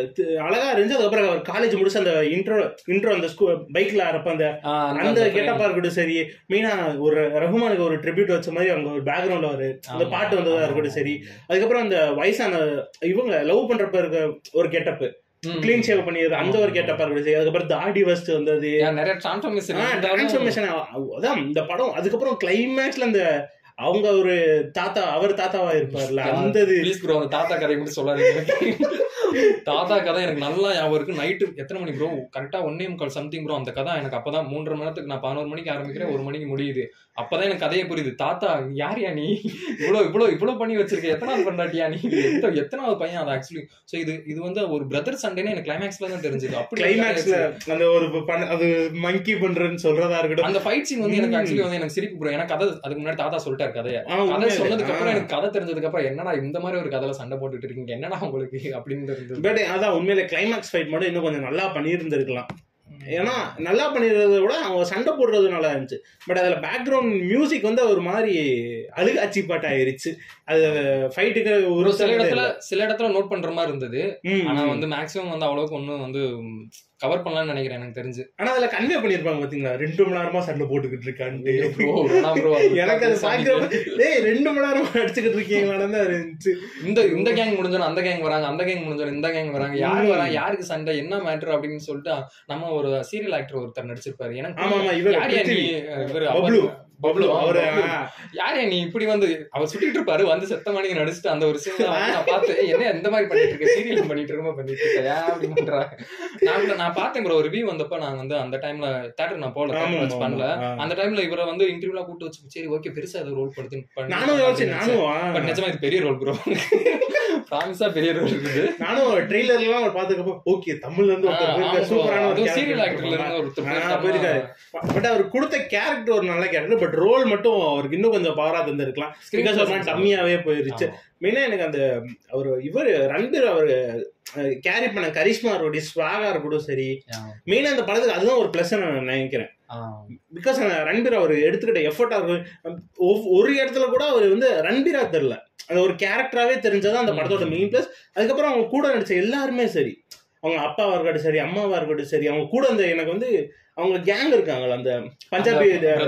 அழகா இருந்துச்சு. அதுக்கப்புறம் அவர் காலேஜ் முடிச்சு அந்த இன்ட்ரோ அந்த பைக்ல அரப்ப அந்த கெட்டப்பா இருக்கட்டும் சரி, மெயினா ஒரு ரஹ்மானுக்கு ஒரு ட்ரிபியூட் வச்ச மாதிரி அவங்க ஒரு பேக்ரவுண்ட்ல ஒரு அந்த பாட்டு வந்ததா இருக்கட்டும் சரி, அதுக்கப்புறம் அந்த வயசான இவங்க லவ் பண்றப்ப இருக்க ஒரு கெட்டப் கிளீன் ஷேவ் பண்ணியது அந்த ஒரு கேட்டப்பா இருக்கு. அதுக்கப்புறம் தாடி வஸ்ட் வந்தது, நிறைய டிரான்ஸ்ஃபர்மேஷன் அதான் இந்த படம். அதுக்கப்புறம் கிளைமேக்ஸ்ல அந்த அவங்க ஒரு அவர் தாத்தாவா இருப்பார்ல, அந்த தாத்தா கதை மட்டும் சொல்லாதீங்க. தாத்தா கதை எனக்கு நல்லா ஞாபகம் இருக்கு. நைட்டு எத்தனை மணி ப்ரோ, கரெக்டா 1:45 சம்திங் ப்ரோ. அந்த கதை எனக்கு அப்பதான் 3:30 மணி நேரத்துக்கு நான் 11 மணிக்கு ஆரம்பிக்கிறேன், 1 மணிக்கு முடியுது. அப்பதான் எனக்கு கதையை புரியுது. தாத்தா யாரியா நீ, இவ்வளவு பண்ணி வச்சிருக்க, எத்தனாவது பண்ணாட்டியா நீ, எத்தனாவது பையன் அது ஆக்சுவலி. சோ இது வந்து ஒரு பிரதர் சண்டேன்னு எனக்கு கிளைமேக்ஸ்ல தான் தெரிஞ்சது. அப்படி கிளைமேக்ஸ்ல அந்த ஒரு அது மங்கி பண்றேன்னு சொல்றதா இருக்கட்டும், அந்த ஃபைட் சீன் வந்து எனக்கு ஆக்சுவலி வந்து எனக்கு சிரிப்பு ப்ரோ. எனக்கு கதை அதுக்கு முன்னாடி தாத்தா சொல்லிட்டாரு கதையை. கதை சொன்னதுக்கு அப்புறம் எனக்கு கதை தெரிஞ்சதுக்கு அப்புறம் என்னடா இந்த மாதிரி ஒரு கதையில சண்டை போட்டுட்டு இருக்கீங்க, என்னடா உங்களுக்கு அப்படின்னு. பட் அதான் உண்மையில கிளைமேக்ஸ் ஃபைட் மட்டும் இன்னும் கொஞ்சம் நல்லா பண்ணியிருந்திருக்கலாம். ஏன்னா நல்லா பண்ணிடுறத விட அவங்க சண்டை போடுறது நல்லா இருந்துச்சு. பட் அதில் பேக்ரவுண்ட் மியூசிக் வந்து ஒரு மாதிரி அழுகாட்சி பாட்டு ஆயிருச்சு. அது ஃபைட்டுக்கு ஒரு சில இடத்துல நோட் பண்ற மாதிரி இருந்தது. ஆனா வந்து மேக்ஸிமம் வந்து அவ்வளவுக்கு ஒன்றும் வந்து கவர் பண்ணலாம்னு நினைக்கிறேன் எனக்கு தெரிஞ்சு. ஆனா அதுல கன்வே பண்ணிருப்பாங்க பாத்தீங்களா, 2 மணி நேரமா சண்டை போட்டுக்கிட்டு இருக்கான்ட்டு. எனக்கு அது பாக்குறப்ப 2 மணி நேரமா அடிச்சுக்கிட்டு இருக்கீங்களான்னு இருந்துச்சு. இந்த கேங் முடிஞ்சோம் அந்த கேங் வராங்க, அந்த கேங் முடிஞ்சோம் இந்த கேங் வராங்க, யாரு வராங்க, யாருக்கு சண்டை, என்ன மேட்டர் அப்படின்னு சொல்லிட்டு நம்ம ஒரு சீரியல் ஆக்டர் ஒருத்தர் நடிச்சிருப்பாரு. எனக்கு யாரே நீ இப்படி வந்து அவர் சுட்டிட்டு இருப்பாரு, வந்து செத்த மணிக்கு நடிச்சுட்டு அந்த ஒரு சீன் நான் பார்த்து என்ன இந்த மாதிரி பண்ணிட்டு இருக்க, சீரியல் பண்ணிட்டு இருக்க அப்படின்னு நான் பார்த்தேன் ப்ரோ. ரிவ்யூ வந்தப்ப நான் வந்து அந்த டைம்ல தியேட்டர் நான் போல பண்ணல. அந்த டைம்ல இவரை வந்து இன்டர்வியூல கூப்பிட்டு வச்சு சரி ஓகே பெருசா ஏதோ ரோல் படுத்து நிஜமா இது பெரிய ரோல் ப்ரோ, ப்ராமிஸா பெரிய ரோல் இருக்குது. நானும் ட்ரெய்லர்லாம் பாத்துக்கப்போ ஓகே தமிழ்ல இருந்து சூப்பரான சீரியல் ஆக்டர்ல இருந்து ஒருத்தர் போயிருக்காரு. பட் அவர் கொடுத்த கேரக்டர் ஒரு நல்ல கேரக்டர், பட் ரோல் மட்டும் அவருக்கு இன்னும் கொஞ்சம் பவரா தந்திருக்கலாம். பிகாஸ் ஒரு மாதிரி கம்மியாவே போயிருச்சு. மெயினா எனக்கு அந்த அவர் இவர் ரன்பீர் அவர் கேரி பண்ண கரிஷ்மா அவருடைய ஸ்வாகா கூட சரி, மெயினா அந்த படத்துக்கு அதுதான் ஒரு பிளஸ் நான் நினைக்கிறேன். பிகாஸ் ரன்பீர் அவர் எடுத்துக்கிட்ட எஃபர்ட்டா இருக்கும். ஒரு இடத்துல கூட அவர் வந்து ரன்பீரா தெரியல, அது ஒரு கேரக்டராகவே தெரிஞ்சதான் அந்த படத்தோட மெயின் பிளஸ். அதுக்கப்புறம் அவங்க கூட நடிச்ச எல்லாருமே சரி, அவங்க அப்பாவா இருக்கட்டும் சரி, அம்மாவா இருக்கட்டும் சரி, அவங்க கூட அந்த எனக்கு வந்து அவங்க கேங் இருக்காங்களா அந்த பஞ்சாபி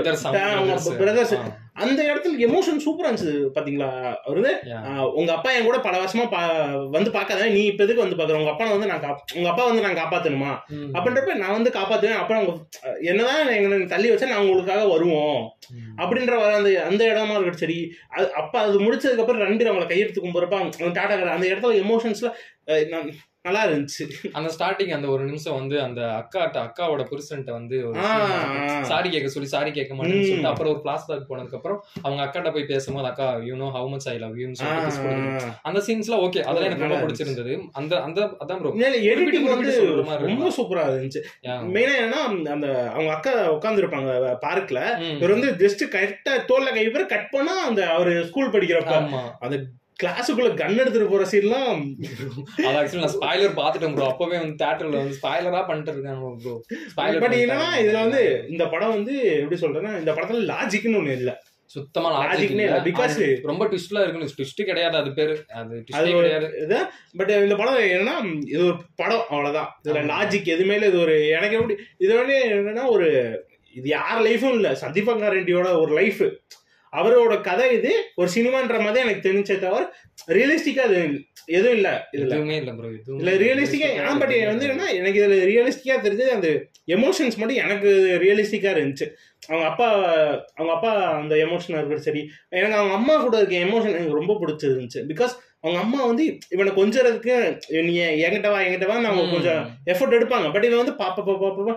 பிரதர்ஸ், அந்த இடத்துல எமோஷன் சூப்பரா இருந்துச்சு பாத்தீங்களா. அவரு உங்க அப்பா என் கூட பல வருஷமா வந்து பாக்காத, நீ இப்ப எதுக்கு வந்து பாக்குற, உங்க அப்பா வந்து உங்க அப்பா வந்து நான் காப்பாத்தணுமா அப்படின்றப்ப நான் வந்து காப்பாத்துவேன், அப்புறம் என்னதான் எங்க தள்ளி வச்சா நான் உங்களுக்காக வருவோம் அப்படின்ற அந்த இடமா இருக்கட்டும் சரி. அப்ப அது முடிச்சதுக்கு அப்புறம் ரன்பீர் அவங்களை கையெடுத்து கும்பிட்றப்ப டாடா அந்த இடத்துல எமோஷன்ஸ்ல நல்லா இருந்துச்சு. அந்த ஸ்டார்டிங் அந்த ஒரு நிமிஷம் வந்து அந்த அக்காவோட புருஷன்ட்ட வந்து சாரி கேட்க சொல்லி சாரி கேட்க மாட்டேன்னு சொல்லிட்டு அப்புறம் ஒரு பிளாஸ்பேக் போனதுக்கு அப்புறம் அவங்க அக்காட்ட போய் பேசும்போது அக்கா you know how much I love you அந்த சீன்ஸ்லாம் ஓகே, அதெல்லாம் எனக்கு ரொம்ப பிடிச்சிருந்தது. அதான் ப்ரோ எடிட்டிங் வந்து ரொம்ப சூப்பரா இருந்துச்சு. மெயினா என்னன்னா அந்த அவங்க அக்கா உட்கார்ந்து இருப்பாங்க பார்க்ல, இவர் வந்து ஜஸ்ட் கரெக்டா தோல்ல கை பேர் கட் பண்ணா அந்த அவரு ஸ்கூல் படிக்கிறப்ப அந்த கிளாஸுக்குள்ள கன் எடுத்துட்டு போற சீன்லாம் அது ஆக்சுவலி நான் ஸ்பாயிலர் பாத்துட்டேன் ப்ரோ. அப்பவே வந்து தியேட்டர்ல வந்து ஸ்பாயிலரா பண்ணிட்டு இருக்காங்க ப்ரோ. ஸ்பாயிலர் பட் என்னன்னா இதுல வந்து இந்த படம் வந்து எப்படி சொல்றேன்னா, இந்த படத்துல லாஜிக்னு ஒண்ணு இல்ல, சுத்தமா லாஜிக்னே இல்ல. பிகாஸ் ரொம்ப ட்விஸ்ட்லாம் இருக்கு, ட்விஸ்ட் கிடையாது, அது பேரு அது ட்விஸ்ட் கிடையாது. பட் இந்த படம் என்னன்னா இது ஒரு படம் அவ்வளவுதான், இதுல லாஜிக் எதுவுமே இல்ல. இது ஒரு எனக்கு எப்படி இது வந்து என்னன்னா ஒரு இது யார் லைஃபும் இல்ல, சந்தீப் ரெட்டியோட ஒரு லைஃப், அவரோட கதை இது ஒரு சினிமான்ற மாதிரி எனக்கு தெரிஞ்சே தவிர ரியலிஸ்டிக்கா அது எதுவும் இல்ல. எதுவுமே இல்ல ப்ரோ, இல்ல ரியலிஸ்டிக்கா. பட் வந்து என்ன எனக்கு இதுல ரியலிஸ்டிக்கா தெரிஞ்சது அந்த எமோஷன்ஸ் மட்டும் எனக்கு ரியலிஸ்டிக்கா இருந்துச்சு. அவங்க அப்பா அந்த எமோஷனா இருக்கிறது சரி, எனக்கு அவங்க அம்மா கூட இருக்க எமோஷன் எனக்கு ரொம்ப பிடிச்சிருந்துச்சு. பிகாஸ் அவங்க அம்மா வந்து இவனை கொஞ்சறதுக்கு நீ என்கிட்ட வா அவங்க கொஞ்சம் எஃபர்ட் எடுப்பாங்க. பட் இவன் வந்து பாப்பா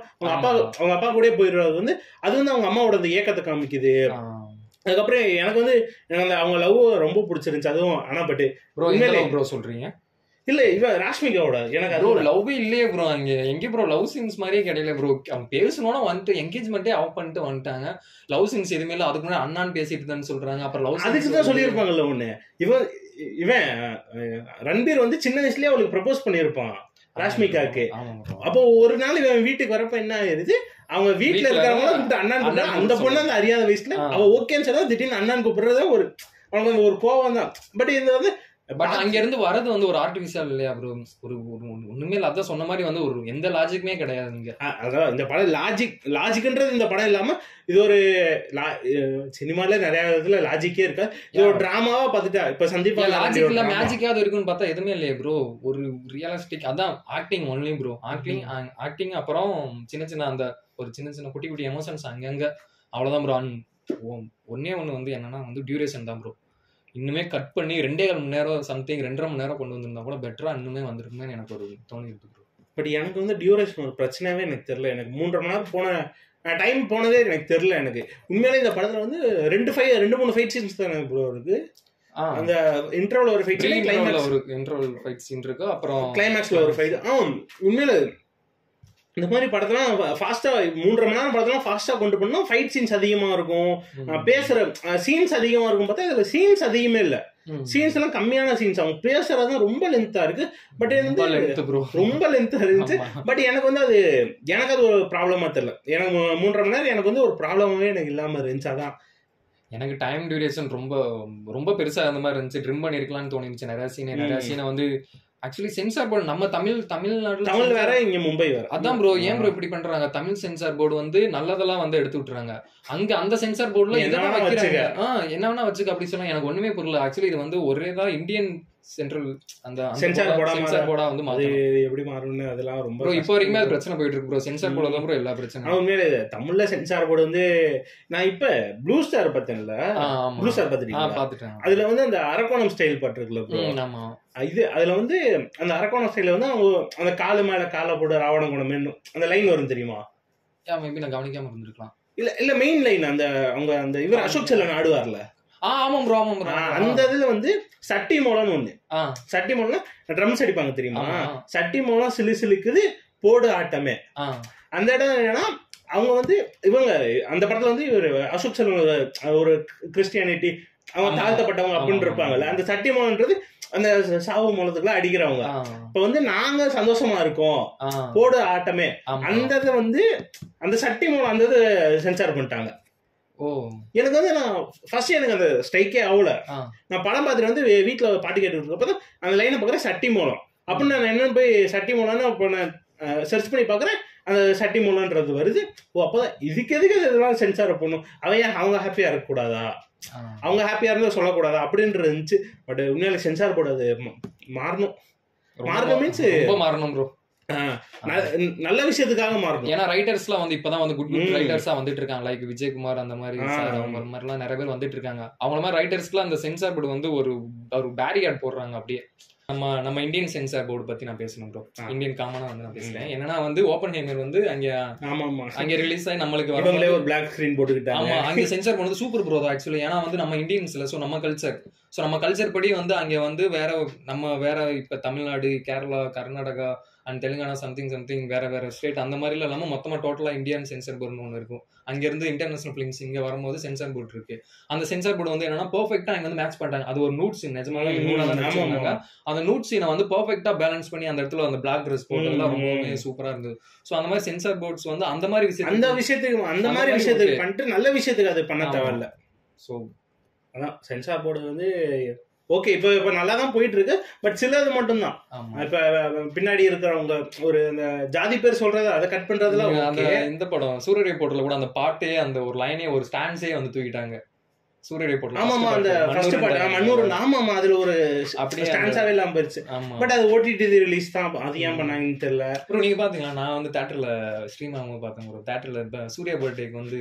அவங்க அப்பா கூட போயிடுறது வந்து அது வந்து அவங்க அம்மாவோட அந்த ஏக்கத்தை காமிக்குது. அதுக்கப்புறம் எனக்கு வந்து எனக்கு அவங்க லவ் ரொம்ப பிடிச்சிருந்துச்சு அதுவும். ஆனா பட் ப்ரோ சொல்றீங்க இல்ல இவ ராஷ்மிகாவோட எனக்கு அது லவ் இல்லையே ப்ரோ. அங்க எங்க ப்ரோ லவ் சீன்ஸ் மாதிரியே கிடையாது ப்ரோ. அவங்க பேசணும்னா வந்துட்டு என்கேஜ்மெண்ட்டே ஆஃப் பண்ணிட்டு வந்துட்டாங்க. லவ் சீன்ஸ் எதுவுமே இல்ல. அதுக்கு முன்னாடி அண்ணான்னு பேசிட்டு தான் சொல்றாங்க. அப்புறம் லவ் அதுக்குதான் சொல்லியிருப்பாங்கல்ல ஒண்ணு. இவன் ரன்பீர் வந்து சின்ன வயசுலயே அவளுக்கு ப்ரப்போஸ் பண்ணியிருப்பான் ராஷ்மிகாக்கு. அப்போ ஒரு நாள் இவன் வீட்டுக்கு வரப்ப என்ன ஆயிருது, அவங்க வீட்டுல இருக்கிறவங்க அண்ணான் கூப்பிட்டா அந்த பொண்ணு அந்த அறியாத வயசுல அவ ஓகேன்னு சொன்னா திடீர்னு அண்ணான் கூப்பிடுறத ஒரு அவனுக்கு ஒரு கோவம் தான். பட் இது வந்து பட் அங்க இருந்து வரது வந்து ஒரு ஆர்டிபிஷியல் இல்லையா ப்ரோ, ஒரு ஒண்ணுமே இல்ல. அதான் சொன்ன மாதிரி வந்து ஒரு எந்த லாஜிக்குமே கிடையாது இங்க. அதான் இந்த படம் லாஜிக்ன்றது இந்த படம் இல்லாம இது ஒரு சினிமால நிறைய விதத்துல லாஜிக்கே இருக்கா. இது ஒரு டிராமாவா பாத்துட்டா இப்ப சந்தீப் லாஜிக் இல்ல மேஜிக்காவது இருக்குன்னு பார்த்தா எதுவுமே இல்லையே ப்ரோ. ஒரு ரியலிஸ்டிக் அதான் ஆக்டிங் ஒன்லி ப்ரோ. ஆக்டிங் அப்புறம் சின்ன அந்த ஒரு சின்ன குட்டி குட்டி எமோஷன்ஸ் அங்கங்க அவ்வளவுதான் ப்ரோ. ஒன்னே ஒண்ணு வந்து என்னன்னா வந்து டியூரேஷன் தான் ப்ரோ. இன்னுமே கட் பண்ணி 2.5 மணி நேரம் சம்திங் 2.5 மணி நேரம் கொண்டு வந்திருந்தா கூட பெட்டரா இன்னுமே வந்திருக்குமே எனக்கு ஒரு தோணி இருக்கு ப்ரோ. பட் எனக்கு வந்து டியூரேஷன் ஒரு பிரச்சனையாவே எனக்கு தெரியல. எனக்கு 3.5 மணி நேரம் போன டைம் போனதே எனக்கு தெரியல. எனக்கு உண்மையிலே இந்த படத்துல வந்து 2-3 ஃபைட் சீன்ஸ் தான் எனக்கு ப்ரோ இருக்கு. அந்த இன்ட்ரோல ஒரு ஃபைட் சீன், கிளைமாக்ஸ்ல ஒரு இன்ட்ரோல் ஃபைட் சீன் இருக்கு, அப்புறம் கிளைமாக்ஸ்ல ஒரு ஃபைட். உண்மையில இந்த மாதிரி படத்தெல்லாம் ஃபாஸ்டா 3.5 மணி நேரம் படத்தெல்லாம் ஃபாஸ்டா கொண்டு போனா ஃபைட் சீன்ஸ் அதிகமா இருக்கும், பேசுற சீன்ஸ் அதிகமா இருக்கும். பார்த்தா இதுல சீன்ஸ் அதிகமே இல்ல. சீன்ஸ் எல்லாம் கம்மியான சீன்ஸ், அவங்க பேசுறது ரொம்ப லென்த்தா இருக்கு. பட் வந்து ரொம்ப லென்த்தா இருந்துச்சு. பட் எனக்கு வந்து எனக்கு அது ஒரு ப்ராப்ளமா தெரியல. எனக்கு 3.5 மணி நேரம் எனக்கு வந்து ஒரு ப்ராப்ளமாவே எனக்கு இல்லாம இருந்துச்சு. அதான் எனக்கு டைம் டியூரேஷன் ரொம்ப ரொம்ப பெருசா அந்த மாதிரி இருந்துச்சு. ட்ரிம் பண்ணிருக்கலாம்னு தோணிச்சு. நிறைய சீனை வந்து ஆக்சுவலி சென்சார் போர்டு நம்ம தமிழ்நாடு வேற, இங்க மும்பை வேற. அதான் ப்ரோ, ஏன் ப்ரோ இப்படி பண்றாங்க? தமிழ் சென்சார் போர்டு வந்து நல்லதெல்லாம் வந்து எடுத்து விட்டுறாங்க. அங்க அந்த சென்சார் போர்டுல இதெல்லாம் வைக்கிறாங்க. என்ன வேணா வச்சுக்க அப்படி சொன்னா எனக்கு ஒண்ணுமே புரியல. ஆக்சுவலி இது வந்து ஒரேதான் இந்தியன் சென்ட்ரல் அந்த சென்சார் போர்டா வந்து எப்படி மாறும்னு அதெல்லாம் ரொம்ப இப்போ வரைக்குமே அது பிரச்சனை போயிட்டு இருக்கு ப்ரோ. சென்சார் போர்டு தான் ப்ரோ எல்லா பிரச்சனையும். உண்மையிலே தமிழ்ல சென்சார் போர்டு வந்து நான் இப்ப ப்ளூ ஸ்டார் பார்த்தேன்ல, ப்ளூ ஸ்டார் பாத்துட்டேன். அதுல வந்து அந்த அரக்கோணம் ஸ்டைல் பாட்டுருக்குல்ல ப்ரோ, அதுல வந்து அந்த அரக்கோணம் ஸ்டைல வந்து அவங்க அந்த காலு மேல காலை போட்டு ராவண குணம் அந்த லைன் வரும் தெரியுமா? மேபி நான் கவனிக்காம இருந்திருக்கலாம். இல்ல மெயின் லைன் அந்த அவங்க அந்த இவர் அசோக் செல்லன் ஆடுவார்ல, ஆமாம் ப்ரோ அந்த இதுல வந்து சட்டி மோளம்னு ஒண்ணு. சட்டி மோளம்னா ட்ரம்ஸ் அடிப்பாங்க தெரியுமா? சட்டி மோளம் சிலு சிலுக்குது போடு ஆட்டமே. அந்த இடம் என்னன்னா அவங்க வந்து இவங்க அந்த படத்துல வந்து இவர் அசோக் செல்வன் ஒரு கிறிஸ்டியானிட்டி, அவங்க தாழ்த்தப்பட்டவங்க அப்படின்னு இருப்பாங்கல்ல. அந்த சட்டி மோளம்ன்றது அந்த சாவு மூலத்துக்குள்ள அடிக்கிறவங்க. இப்ப வந்து நாங்க சந்தோஷமா இருக்கோம் போடு ஆட்டமே, அந்த இதை வந்து அந்த சட்டி மூலம் அந்த இது சென்சார் பண்ணிட்டாங்க. எனக்கு வந்து நான் ஃபர்ஸ்ட் எனக்கு அந்த ஸ்ட்ரைக்கே ஆகல. நான் படம் பார்த்துட்டு வந்து வீட்டுல பாட்டு கேட்டு இருக்கப்பதான் அந்த லைனை பாக்குறேன் சட்டி மூலம் அப்படின்னு. நான் என்னன்னு போய் சட்டி மூலம்னு இப்போ நான் சர்ச் பண்ணி பாக்குறேன், அந்த சட்டி மூலம்ன்றது வருது. அப்பதான் இதுக்கு எதுக்கு இதெல்லாம் சென்சார் பண்ணும், அவங்க ஹாப்பியா இருக்க கூடாதா, அவங்க ஹாப்பியா இருந்தா சொல்லக்கூடாதா அப்படின்றது இருந்துச்சு. பட் உண்மையில சென்சார் போர்டு அது மாறணும் மீன்ஸ் மாறணும் ப்ரோ. நல்ல விஷயத்துக்காக மாறணும். ஏன்னா ரைட்டர்ஸ்லாம் வந்து இப்பதான் வந்து குட் ரைட்டர்ஸா வந்துட்டு இருக்காங்க. லைக் விஜயகுமார் அந்த மாதிரி அவங்க மாதிரிலாம் நிறைய பேர் வந்துட்டு இருக்காங்க. அவங்கள மாதிரி ரைட்டர்ஸ்க்குலாம் அந்த சென்சார் போர்டு வந்து ஒரு பேரிகார்ட் போடுறாங்க. அப்படியே நம்ம இந்தியன் சென்சார் போர்டு பத்தி நான் பேசணும் ப்ரோ. இந்தியன் காமனா வந்து நான் பேசுறேன். என்னன்னா வந்து ஓப்பன் ஹேமர் வந்து அங்க ரிலீஸ் ஆகி நம்மளுக்கு ஒரு பிளாக் ஸ்கிரீன் போட்டுக்கிட்டாங்க. ஆமா, அங்க சென்சார் போனது சூப்பர் ப்ரோ ஆக்சுவலி. ஏன்னா வந்து நம்ம இந்தியன்ஸ்ல நம்ம கல்ச்சர் படி வந்து அங்க வந்து வேற இப்ப தமிழ்நாடு, கேரளா, கர்நாடகா அண்ட் தெலுங்கானா சம்திங் வேற ஸ்டேட் அந்த மாதிரிலாம் இல்லாமல் மொத்தமாக டோட்டலாக இந்தியன் சென்சார் போர்டுன்னு ஒன்று இருக்கும். அங்கேருந்து இன்டர்நேஷனல் ஃபிலிம்ஸ் இங்கே வரும்போது சென்சார் போர்டு இருக்கு. அந்த சென்சார் போர்டு வந்து என்னன்னா பர்ஃபெக்டாக இங்கே வந்து மேட்ச் பண்ணிட்டாங்க. அது ஒரு நூட் சீன், நிஜமாக அந்த நூட் சீனை வந்து பர்ஃபெக்டாக பேலன்ஸ் பண்ணி அந்த இடத்துல அந்த பிளாக் ட்ரெஸ் போட்டதெல்லாம் ரொம்பவே சூப்பராக இருந்தது. ஸோ அந்த மாதிரி சென்சார் போர்ட்ஸ் வந்து அந்த மாதிரி விஷயத்துக்கு பண்ணிட்டு நல்ல விஷயத்துக்கு அது பண்ண தேவையில்ல. ஸோ அதான் சென்சார் போர்டு வந்து ஓகே, இப்ப நல்லா தான் போயிட்டு இருக்கு. பட் சிலது மட்டும்தான். இப்ப பின்னாடி இருக்கிறவங்க ஒரு அந்த ஜாதி பேர் சொல்றது அதை கட் பண்றதுல இந்த படம் சூரிய போர்ட்ல கூட அந்த பாட்டே அந்த ஒரு லைனே ஒரு ஸ்டான்ஸே வந்து தூக்கிட்டாங்க. சூரிய போர்ட்ல ஆமாமா அந்த ஃபர்ஸ்ட் பாட்டு மண்ணூர் ஆமாமா அதுல ஒரு அப்படியே ஸ்டான்ஸாவே இல்லாம போயிருச்சு. பட் அது ஓடிடி ரிலீஸ் தான், அது ஏன் பண்ணாங்கன்னு தெரியல. அப்புறம் நீங்க பாத்தீங்களா, நான் வந்து தியேட்டர்ல ஸ்ட்ரீம் ஆகும் பார்த்தேன் ப்ரோ. தியேட்டர்ல சூர்யா பர்த்டேக்கு வந்து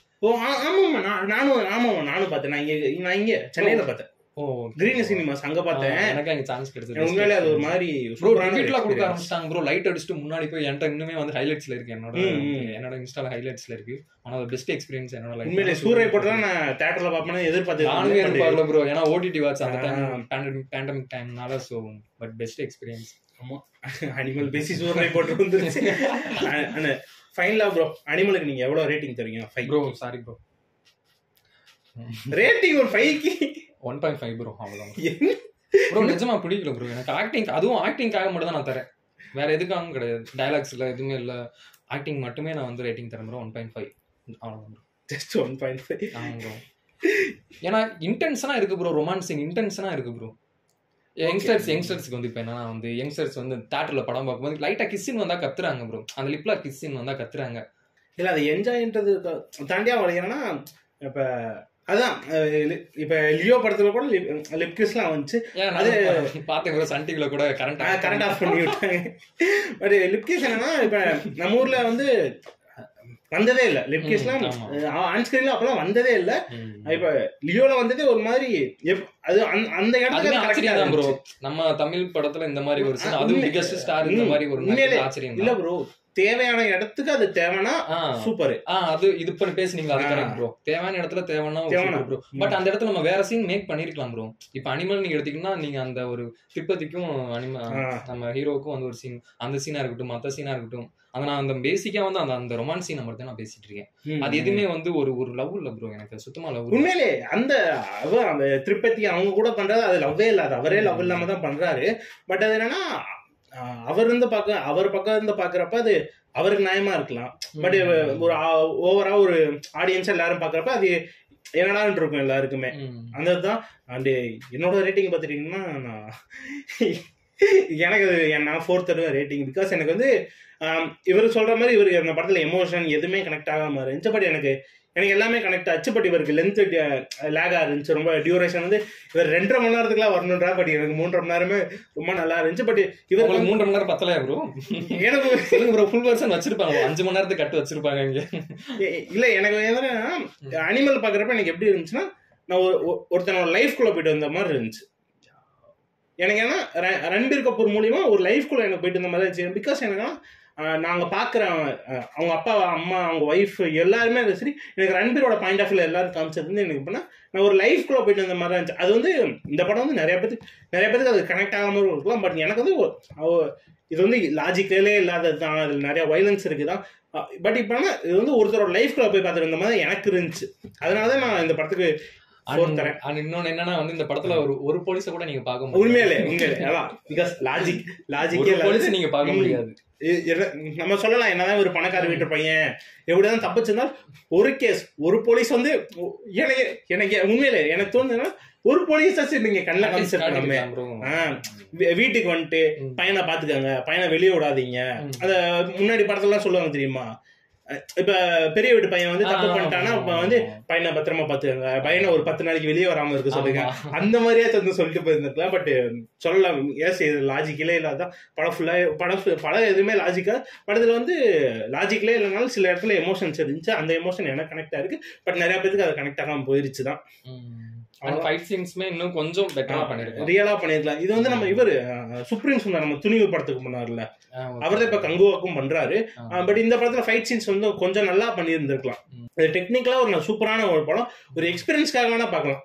நானும் பார்த்தேன். நான் இங்க சென்னையில பார்த்தேன். கிரீன் சினிமாஸ் அங்க பார்த்தேன். எனக்கு அங்க சான்ஸ் கிடைச்சது. உண்மையிலே அது ஒரு மாதிரி ரிப்பீட்ல கொடுக்க ஆரம்பிச்சிட்டாங்க ப்ரோ. லைட் அடிச்சுட்டு முன்னாடி போய் என்கிட்ட இன்னுமே வந்து ஹைலைட்ஸ்ல இருக்கு. என்னோட இன்ஸ்டால ஹைலைட்ஸ்ல இருக்கு. ஆனா அது பெஸ்ட் எக்ஸ்பீரியன்ஸ் என்னோட லைஃப். உண்மையிலே சூரிய போட்டு நான் தியேட்டர்ல பாப்பேன்னு எதிர்பார்த்தேன். நானும் எதிர்பார்க்கல ப்ரோ. ஏன்னா ஓடிடி வாட்ச் அந்த டைம் பேண்டமிக் டைம்னால. So but best experience. ஆமா, அனிமல் பேசி சூரிய போட்டு வந்துருச்சு. ஃபைனலா ப்ரோ, அனிமலுக்கு நீங்க எவ்வளவு ரேட்டிங் தருவீங்க? 5 ப்ரோ. சாரி ப்ரோ, ரேட்டிங் ஒரு 5க்கு 1.5 ப்ரோ. அவ்வளவுதான் ப்ரோ. நிஜமா பிடிக்கல ப்ரோ எனக்கு ஆக்டிங். அதுவும் ஆக்டிங்காக மட்டும் தான் நான் தரேன், வேற எதுக்காகவும் கிடையாது. டயலாக்ஸ் இல்லை, எதுவுமே இல்லை, ஆக்டிங் மட்டுமே நான் வந்து ரேட்டிங் தரேன் ப்ரோ. 1.5 அவ்வளோதான் ப்ரோ. ஜஸ்ட் 1.5. ஆமாம் ப்ரோ. ஏன்னா இன்டென்ஷனாக இருக்கு ப்ரோ. ரொமான்சிங் இன்டென்ஷனாக இருக்கு ப்ரோ. யங்ஸ்டர்ஸ்க்கு வந்து இப்போ என்னன்னா வந்து யங்ஸ்டர்ஸ் வந்து தியேட்டரில் படம் பார்க்கும்போது லைட்டாக கிஸ்ஸின் வந்தால் கத்துறாங்க ப்ரோ. அந்த லிப்ல கிஸ்ஸின் வந்தால் கத்துறாங்க. இல்லை அது என்ஜாய்ன்றது தாண்டியா வளையன்னா இப்போ அதான் இப்ப லியோ படத்துல கூட லிப் கிஸ்லாம் வந்துச்சு. அது பாத்தீங்க சன் டிவில கூட கரண்ட் ஆஃப் பண்ணி விட்டாங்க. பட் லிப் கிஸ் என்னன்னா இப்ப நம்ம ஊர்ல வந்து வந்ததே இல்ல. லிப் கிஸ்லாம் ஆன் ஸ்கிரீன்ல அப்பெல்லாம் வந்ததே இல்ல. இப்ப லியோல வந்ததே ஒரு மாதிரி அது அந்த இடத்துல ப்ரோ. நம்ம தமிழ் படத்துல இந்த மாதிரி ஒரு சீன், அதுவும் பிகெஸ்ட் ஸ்டார் இந்த மாதிரி ஒரு ஆச்சரியம் இல்ல ப்ரோ. தேவையான இடத்துக்கு அது தேவைன்னா சூப்பர். அது இது பண்ணி பேசுனீங்களா, அது கரெக்ட் ப்ரோ. தேவையான இடத்துல தேவைன்னா ப்ரோ. பட் அந்த இடத்துல நம்ம வேற சீன் மேக் பண்ணிருக்கலாம் ப்ரோ. இப்ப அனிமல் நீங்க எடுத்தீங்கன்னா நீங்க அந்த ஒரு திருப்பதிக்கும் நம்ம ஹீரோக்கும் வந்து ஒரு சீன், அந்த சீனா இருக்கட்டும் மத்த சீனா இருக்கட்டும், அத நான் அந்த பேசிக்கா வந்து அந்த ரொமான்ஸ் சீனை மட்டும் நான் பேசிட்டு இருக்கேன். அது எதுவுமே வந்து ஒரு லவ் இல்ல ப்ரோ, எனக்கு சுத்தமா லவ். உண்மையிலே அந்த திருப்பதி அவங்க கூட பண்றது அது லவ்வே இல்ல, அது அவரே லவ் இல்லாம தான் பண்றாரு. பட் அது என்னன்னா அவர் பக்கம் இருந்து பாக்குறப்ப அது அவருக்கு நியாயமா இருக்கலாம். பட் ஒரு ஓவரா ஒரு ஆடியன்ஸ் எல்லாரும் பாக்குறப்ப அது என்னடான்னு இருக்கும் எல்லாருக்குமே. அந்த தான். அண்ட் என்னோட ரேட்டிங் பார்த்துட்டீங்கன்னா எனக்கு நான் 4 தருவேன் ரேட்டிங். பிகாஸ் எனக்கு வந்து இவர் சொல்ற மாதிரி இவருக்கு அந்த படத்துல எமோஷன் எதுவுமே கனெக்ட் ஆகாம இருந்துச்சு. பட் எனக்கு எல்லாமே கனெக்ட் ஆச்சு. பட் இவருக்கு லென்த் லேகா இருந்துச்சு, ரொம்ப டியூரேஷன் வந்து இவர் 2.5 மணி நேரத்துக்குலாம் வரணுன்றா. பட் எனக்கு 3.5 மணி நேரமே ரொம்ப நல்லா இருந்துச்சு. பட் இவர் 3.5 மணி நேரம் பத்தலையா ப்ரோ? எனக்கு சொல்லுங்க ப்ரோ, ஃபுல் வெர்ஷன் வச்சிருப்பாங்க, 5 மணி நேரத்துக்கு கட்டு வச்சிருப்பாங்க இங்க. இல்ல எனக்கு எதுனா அனிமல் பாக்குறப்ப எனக்கு எப்படி இருந்துச்சுன்னா, நான் ஒருத்தனோட லைஃப்குள்ள போயிட்டு வந்த மாதிரி இருந்துச்சு எனக்கு. ஏன்னா ரன்பீர் கபூர் மூலியமா ஒரு லைஃப்குள்ள எனக்கு போயிட்டு வந்த மாதிரி இருந்துச்சு. பிகாஸ் எனக்கு நாங்கள் பார்க்குற அவங்க அப்பா அம்மா அவங்க ஒய்ஃப் எல்லாருமே அது சரி, எனக்கு ரன்பீரோட பாயிண்ட் ஆஃப் வியூ எல்லாரும் காமிச்சது வந்து எனக்கு எப்படின்னா நான் ஒரு லைஃப்குள்ளே போயிட்டு வந்த மாதிரி இருந்துச்சு. அது வந்து இந்த படம் வந்து நிறைய பேருக்கு அது கனெக்ட் ஆகாமல் இருக்கலாம். பட் எனக்கு வந்து இது வந்து லாஜிக்கலே இல்லாதது தான், அதில் நிறைய வைலன்ஸ் இருக்குதான். பட் இப்போ இது வந்து ஒருத்தரோட லைஃப்குள்ளே போய் பார்த்துட்டு இருந்த மாதிரி எனக்கு இருந்துச்சு. அதனால தான் நான் இந்த படத்துக்கு இன்னொன்னு என்னன்னா வந்து இந்த படத்துல ஒரு போலீஸ கூட நீங்க பார்க்க முடியாது. உண்மையிலே அதான். பிகாஸ் லாஜிக்கே போலீஸ் நீங்க பார்க்க முடியாது. நம்ம சொல்லலாம் என்னதான் ஒரு பணக்கார வீட்டு பையன் எப்படிதான் தப்பிச்சிருந்தா ஒரு கேஸ் ஒரு போலீஸ் வந்து எனக்கு உண்மையிலே எனக்கு தோணுதுன்னா ஒரு போலீஸ் நீங்க கண்ணில் காமிச்சிருக்கணுமே. வீட்டுக்கு வந்துட்டு பையனை பாத்துக்கங்க, பையனை வெளியே விடாதீங்க. அத முன்னாடி படத்துல சொல்லுவாங்க தெரியுமா, இப்ப பெரிய வீட்டு பையன் வந்து தப்பு பண்ணிட்டானா இப்ப வந்து பையனை பத்திரமா பாத்துக்கங்க, பையனை ஒரு 10 நாளைக்கு வெளியே வராம இருக்கு சொல்லுங்க, அந்த மாதிரியே வந்து சொல்லிட்டு போயிருந்துருக்கலாம். பட் சொல்லலாம் இது லாஜிக்கலே இல்லாதான் படம் எதுவுமே லாஜிக்கா படத்துல வந்து லாஜிக்கலே இல்லைனாலும் சில இடத்துல எமோஷன்ஸ் இருந்துச்சு. அந்த எமோஷன் எனக்கு கனெக்ட் ஆயிருக்கு. பட் நிறைய பேருக்கு அது கனெக்ட் ஆகாம போயிருச்சுதான். ஃபைட் சீன்ஸ்மே இன்னும் கொஞ்சம் பெட்டரா பண்ணிருக்கலாம், ரியலா பண்ணிருக்கலாம். இது வந்து நம்ம இவர் சுப்ரீம் சுந்தர் நம்ம துணிவு படத்துக்கு முன்னார்ல அவர்தான் இப்ப கங்குவாக்கும் பண்றாரு. பட் இந்த படத்துல ஃபைட் சீன்ஸ் வந்து கொஞ்சம் நல்லா பண்ணியிருந்திருக்கலாம். டெக்னிக்கலா ஒரு சூப்பரான ஒரு படம், ஒரு எக்ஸ்பீரியன்ஸ்க்காக வேணா பார்க்கலாம்.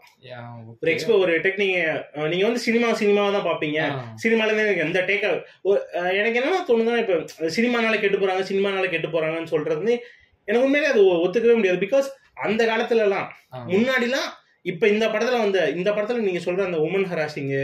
ஒரு டெக்னிக் நீங்க வந்து சினிமாவை தான் பாப்பீங்க. சினிமால இருந்து எனக்கு எந்த டேக் எனக்கு என்ன தோணுதுன்னா, இப்ப சினிமானால கெட்டு போறாங்கன்னு சொல்றது எனக்கு உண்மையிலே அது ஒத்துக்கவே முடியாது. பிகாஸ் அந்த காலத்துல எல்லாம் முன்னாடிலாம் இப்ப இந்த படத்துல நீங்க சொல்ற அந்த உமன் ஹராசிங்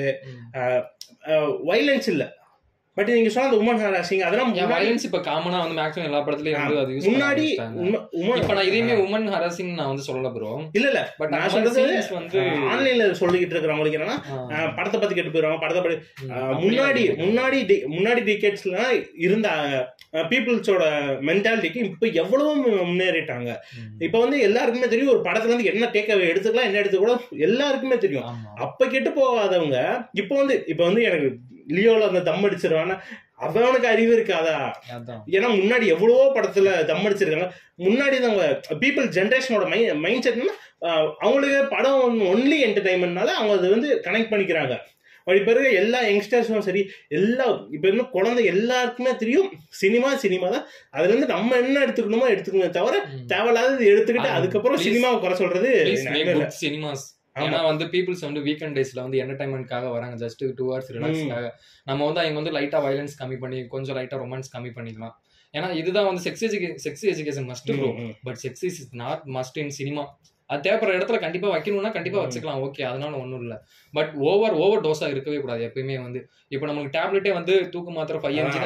வைலன்ஸ் இல்ல. பட் நீங்க சொன்ன அந்த உமன் ஹராசிங் அதெல்லாம் வயலன்ஸ் இப்ப காமனா வந்து மேக்ஸிமம் எல்லா படத்துலயும் வந்து அது யூஸ் முன்னாடி இப்ப நான் இதையுமே உமன் ஹராசிங் நான் வந்து சொல்லல ப்ரோ. இல்ல பட் நான் சொல்றது வந்து ஆன்லைன்ல சொல்லிக்கிட்டு இருக்கிறவங்களுக்கு என்னன்னா படத்தை பத்தி கேட்டு போயிருவாங்க. படத்தை பத்தி முன்னாடி டிகேட்ஸ்ல இருந்த பீப்புள்ஸோட மென்டாலிட்டிக்கு இப்ப எவ்வளவு முன்னேறிட்டாங்க. இப்ப வந்து எல்லாருக்குமே தெரியும் ஒரு படத்துல இருந்து என்ன டேக் அவே எடுத்துக்கலாம் என்ன எடுத்து கூட எல்லாருக்குமே தெரியும். அப்ப கெட்டு போகாதவங்க இப்ப வந்து எனக்கு லியோல அந்த தம் அடிச்சிருவானா அவனுக்கு அறிவு இருக்காதா? ஏன்னா முன்னாடி எவ்வளவோ படத்துல தம் அடிச்சிருக்காங்க. முன்னாடி அவங்க பீப்புள் ஜென்ரேஷனோட மைண்ட் செட்னா அவங்களுக்கு படம் ஒன்லி என்டர்டைன்மெண்ட்னால அவங்க அது வந்து கனெக்ட் பண்ணிக்கிறாங்க. இப்ப இருக்க எல்லா யங்ஸ்டர்ஸும் சரி, எல்லா இப்ப இன்னும் குழந்தை எல்லாருக்குமே தெரியும் சினிமா தான். அதுல இருந்து நம்ம என்ன எடுத்துக்கணுமோ தவிர தேவையில்லாதது எடுத்துக்கிட்டு அதுக்கப்புறம் சினிமாவை குறை சொல்றது சினிமாஸ். ஏன்னா வந்து பீப்புள்ஸ் வந்து வீக்கெண்ட் டேஸ்ல வந்து என்டர்டைன்மெண்ட்காக வராங்க, ஜஸ்ட் 2 hours ரிலாக்ஸ்க்காக. நம்ம வந்து அவங்க வந்து லைட்டா வயலன்ஸ் கம்மி பண்ணி கொஞ்சம் லைட்டா ரொமான்ஸ் கம்மி பண்ணிக்கலாம். ஏன்னா இதுதான் வந்து sex education must bro. But sex is not must in cinema. அது தேவைப்படுற இடத்துல கண்டிப்பா வைக்கணும்னா கண்டிப்பா வச்சுக்கலாம், ஓகே, அதனால ஒன்றும் இல்லை. பட் ஓவர் டோஸா இருக்கவே கூடாது எப்பயுமே. வந்து இப்போ நமக்கு டேப்லெட்டே வந்து தூக்கு மாத்திரை 5 mg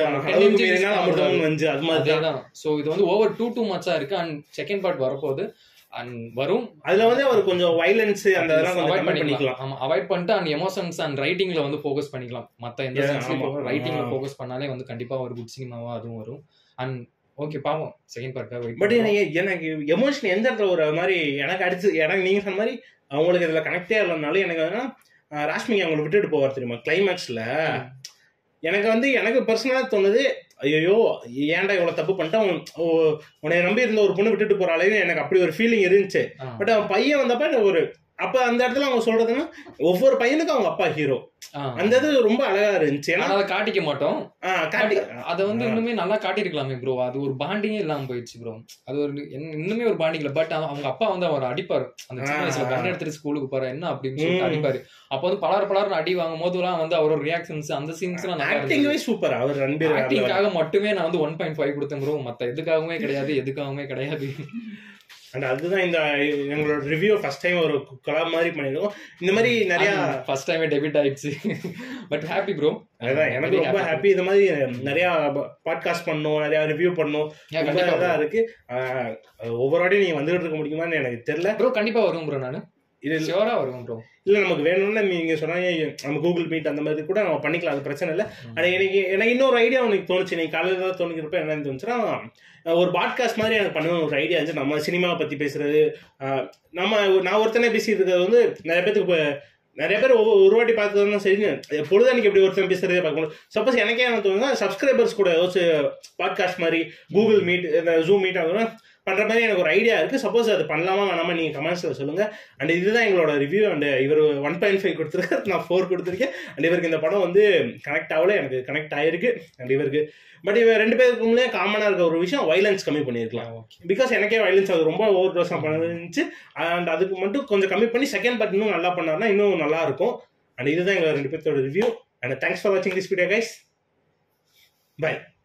அதேதான். ஸோ இது வந்து ஓவர் டூ மச்சா இருக்கு. அண்ட் செகண்ட் பார்ட் வரப்போகுது வரும். அதுல வந்து அவர் கொஞ்சம் வயலன்ஸ் அந்த அவாய்ட் பண்ணிக்கலாம். ஆமா, அவாய்ட் பண்ணிட்டு அண்ட் எமோஷன்ஸ் அண்ட் ரைட்டிங்ல வந்து ஃபோக்கஸ் பண்ணிக்கலாம். மத்த எந்த ரைட்டிங்ல ஃபோக்கஸ் பண்ணாலே வந்து கண்டிப்பா ஒரு குட் சினிமாவா அதுவும் வரும். அண்ட் ஓகே பாவம் செகண்ட் பார்ட். பட் எனக்கு எமோஷன் எந்த இடத்துல ஒரு மாதிரி எனக்கு நீங்க சொன்ன மாதிரி அவங்களுக்கு இதுல கனெக்டே இல்லைனாலும் எனக்கு ராஷ்மிகா அவங்களை விட்டுட்டு போவார் தெரியுமா கிளைமேக்ஸ்ல. எனக்கு பர்சனலா தோணுது, ஐயோ ஏன்டா இவ்வளவு தப்பு பண்ணிட்டான், உன்னை நம்பி இருந்த ஒரு பொண்ணு விட்டுட்டு போறாளே, எனக்கு அப்படி ஒரு ஃபீலிங் இருந்துச்சு. பட் அவன் பையன் வந்தப்ப அப்ப அந்த இடத்துல அவங்க சொல்றதுன்னா ஒவ்வொரு பையனுக்கும் அவங்க அப்பா ஹீரோ. அந்த இது ரொம்ப அழகா இருந்துச்சு. ஆனா அதை காட்டிக்க மாட்டோம். அதை வந்து இன்னுமே நல்லா காட்டியிருக்கலாமே ப்ரோ. அது ஒரு பாண்டிங்கே இல்லாம போயிடுச்சு ப்ரோ. அது ஒரு இன்னுமே ஒரு பாண்டிங் இல்லை. பட் அவங்க அப்பா வந்து அவர் அடிப்பாரு. அந்த சின்ன வயசுல கண்ணை எடுத்துட்டு ஸ்கூலுக்கு போற என்ன அப்படின்னு சொல்லிட்டு அடிப்பாரு. அப்போ வந்து பலர் அடி வாங்கும் போதுலாம் வந்து அவரோட ரியாக்ஷன்ஸ் அந்த சீன்ஸ் எல்லாம் நல்லா சூப்பர். அவர் ஆக்டிங்காக மட்டுமே நான் வந்து 1.5 கொடுத்தேன் ப்ரோ. மத்த எதுக்காகவுமே கிடையாது. அண்ட் அதுதான் இந்த எங்களோட ரிவ்யூ ஃபர்ஸ்ட் டைம் ஒரு கலாம் மாதிரி பண்ணிருக்கோம். இந்த மாதிரி நிறைய ஃபர்ஸ்ட் டைமே டெபிட் ஆயிடுச்சு. But happy bro. அதான் எனக்கு ரொம்ப ஹாப்பி. இந்த மாதிரி நிறைய பாட்காஸ்ட் பண்ணணும், நிறைய ரிவ்யூ பண்ணணும், இதாக இருக்கு. ஒவ்வொரு வாட்டியும் நீங்க வந்துகிட்டு இருக்க முடியுமான்னு எனக்கு தெரியல ப்ரோ. கண்டிப்பா வரும் ப்ரோ. நான் இது ஷியோரா வரும் ப்ரோ. இல்லை நமக்கு வேணும்னா நீங்க சொன்னாங்க நம்ம கூகுள் மீட் அந்த மாதிரி கூட நம்ம பண்ணிக்கலாம், அது பிரச்சனை இல்லை. ஆனால் எனக்கு இன்னொரு ஐடியா உனக்கு தோணுச்சு. நீ காலையில் தான் தோணிக்கிறப்ப என்ன தோணுச்சுன்னா, ஒரு பாட்காஸ்ட் மாதிரி எனக்கு பண்ணணும் ஒரு ஐடியா இருந்துச்சு. நம்ம சினிமாவை பற்றி பேசுறது, நான் ஒருத்தனே பேசிட்டு இருக்கிறது வந்து நிறைய பேர் ஒரு வாட்டி பார்த்ததுன்னா சரிங்க பொழுதானிக்கு எப்படி ஒருத்தன் பேசுறதே பார்க்கணும். சப்போஸ் எனக்கே என்ன தோணுன்னா சப்ஸ்கிரைபர்ஸ் கூட ஏதாச்சும் பாட்காஸ்ட் மாதிரி கூகுள் மீட், இந்த ஜூம் மீட் ஆகணும் பண்ற மாதிரி எனக்கு ஒரு ஐடியா இருக்கு. சப்போஸ் அது பண்ணலாமா வேணாமா நீங்க கமெண்ட்ஸ்ல சொல்லுங்க. அண்ட் இதுதான் எங்களோட ரிவ்யூ. அண்ட் இவர் 1.5 கொடுத்துருக்காரு, நான் 4 கொடுத்துருக்கேன். அண்ட் இவருக்கு இந்த படம் வந்து கனெக்ட் ஆகல, எனக்கு கனெக்ட் ஆயிருக்கு. அண்ட் இவருக்கு பட் இவர் 2 பேருக்குமே காமனா இருக்க ஒரு விஷயம் வைலன்ஸ் கம்மி பண்ணிருக்கலாம். பிகாஸ் எனக்கே வைலன்ஸ் அது ரொம்ப ஓவர் டோஸா பண்ணிருந்துச்சு. அண்ட் அதுக்கு மட்டும் கொஞ்சம் கம்மி பண்ணி செகண்ட் பார்ட் இன்னும் நல்லா பண்ணாருன்னா இன்னும் நல்லா இருக்கும். அண்ட் இதுதான் எங்களோட 2 பேர்த்தோட ரிவ்யூ. அண்ட் தேங்க்ஸ் ஃபார் வாட்சிங் திஸ் வீடியோ கைஸ். பை.